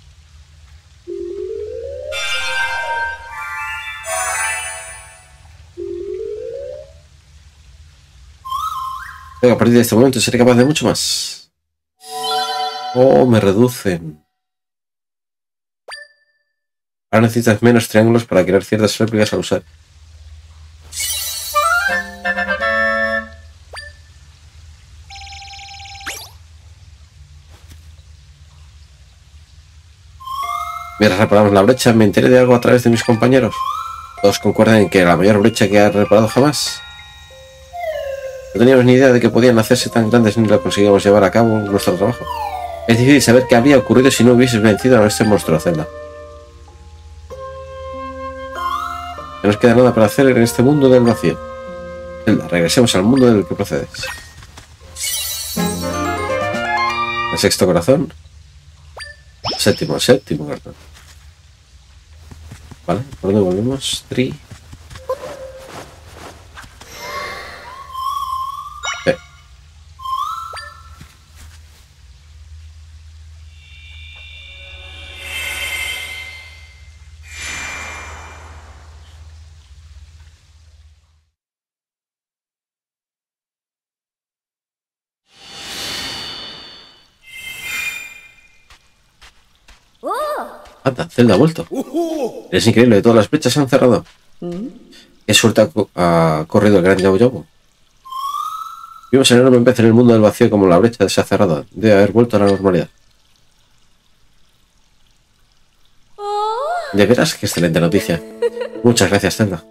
Pero a partir de este momento seré capaz de mucho más. Oh, me reducen. Ahora necesitas menos triángulos para crear ciertas réplicas al usar. Mientras reparamos la brecha, me enteré de algo a través de mis compañeros. Todos concuerdan en que era la mayor brecha que ha reparado jamás. No teníamos ni idea de que podían hacerse tan grandes ni lo conseguíamos llevar a cabo nuestro trabajo. Es difícil saber qué habría ocurrido si no hubieses vencido a este monstruo, Zelda. No nos queda nada para hacer en este mundo del vacío. Zelda, regresemos al mundo del que procedes. El sexto corazón. Séptimo, séptimo corazón. Vale, ¿por dónde volvemos? Tri. Sí. Anda, Zelda ha vuelto. Es increíble, todas las brechas se han cerrado. Qué suerte ha, co ha corrido el gran Yabu Yabu. Vimos el enorme pez en el mundo del vacío como la brecha se ha cerrado. Debe haber vuelto a la normalidad. De veras, qué excelente noticia. Muchas gracias, Zelda.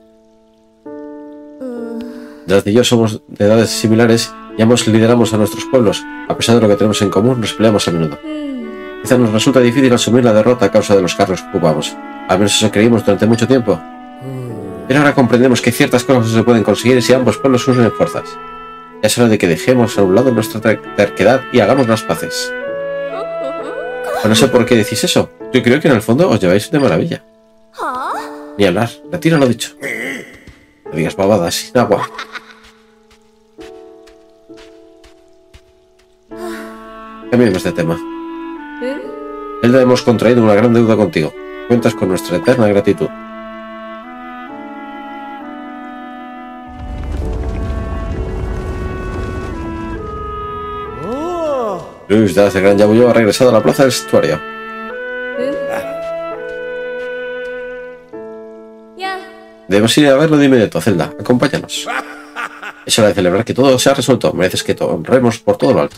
Dad y yo somos de edades similares y ambos lideramos a nuestros pueblos. A pesar de lo que tenemos en común, nos peleamos a menudo. Quizá nos resulta difícil asumir la derrota a causa de los cargos que ocupamos. Al menos eso creímos durante mucho tiempo. Pero ahora comprendemos que ciertas cosas se pueden conseguir si ambos pueblos unen fuerzas. Ya es hora de que dejemos a un lado nuestra terquedad y hagamos las paces. Pero no sé por qué decís eso. Yo creo que en el fondo os lleváis de maravilla. Ni hablar. Retiro lo dicho. No digas babadas sin agua. Cambiemos de tema. Zelda, hemos contraído una gran deuda contigo. Cuentas con nuestra eterna gratitud. Luis, ya el gran Yabu Yabu ha regresado a la plaza del estuario. Debemos ir a verlo de inmediato, Zelda. Acompáñanos. Es hora de celebrar que todo se ha resuelto. Mereces que te honremos por todo lo alto.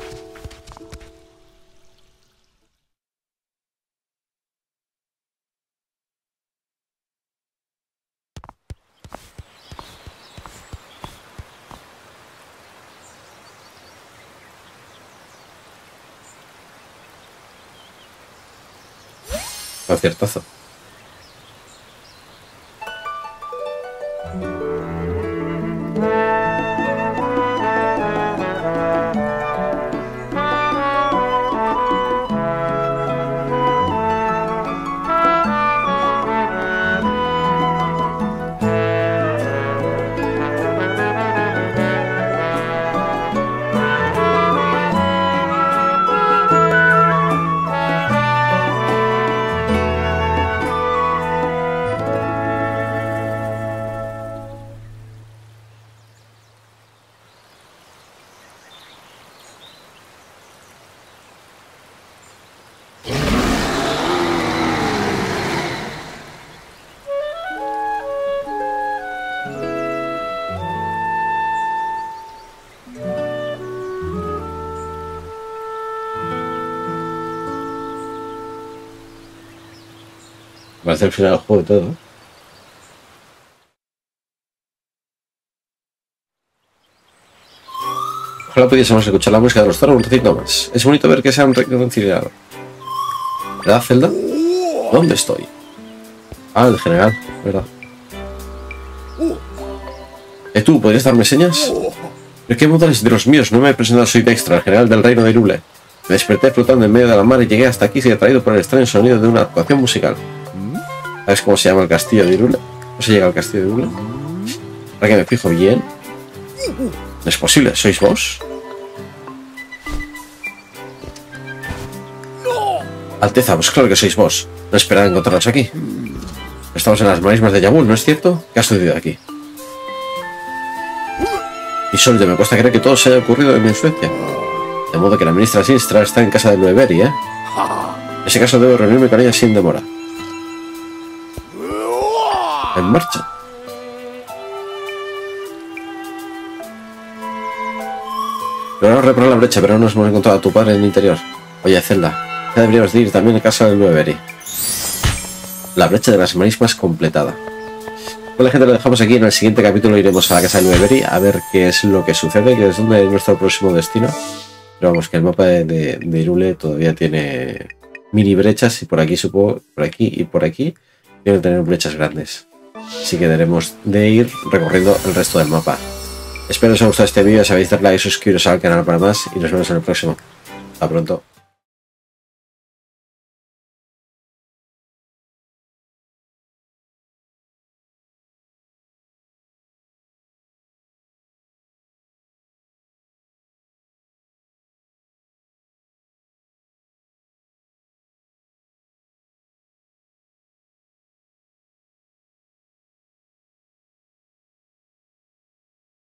Conciertazo. Parece el final del juego y todo, ¿no? Ojalá pudiésemos escuchar la música de los Zora un ratito más. Es bonito ver que se han reconciliado. ¿Verdad, Zelda? ¿Dónde estoy? Ah, el general, ¿verdad? ¿Eh, tú? ¿Podrías darme señas? ¿Pero qué modales de los míos? No me he presentado, soy Dextra, el general del reino de Hyrule. Me desperté flotando en medio de la mar y llegué hasta aquí y atraído por el extraño sonido de una actuación musical. ¿Sabes cómo se llama el castillo de Hyrule? ¿Cómo se llega al castillo de Hyrule? Para que me fijo bien. No es posible, ¿sois vos? Alteza, pues claro que sois vos. No esperaba encontraros aquí. Estamos en las marismas de Yabul, ¿no es cierto? ¿Qué ha sucedido aquí? Y Solde, me cuesta creer que todo se haya ocurrido en mi influencia. De modo que la ministra Sinstra está en casa de Blueberry, ¿eh? En ese caso debo reunirme con ella sin demora. En marcha. Logramos reparar la brecha, pero no nos hemos encontrado a tu padre en el interior. Oye, Zelda, ya deberíamos de ir también a casa de Blueberry. La brecha de las marismas completada. Pues la gente lo dejamos aquí. En el siguiente capítulo iremos a la casa de Blueberry a ver qué es lo que sucede, que es donde es nuestro próximo destino. Pero vamos, que el mapa de, de, de Hyrule todavía tiene mini brechas y por aquí supongo, por aquí y por aquí tienen que tener brechas grandes. Así que debemos de ir recorriendo el resto del mapa. Espero que os haya gustado este vídeo, sabéis darle like y suscribiros al canal para más y nos vemos en el próximo. Hasta pronto.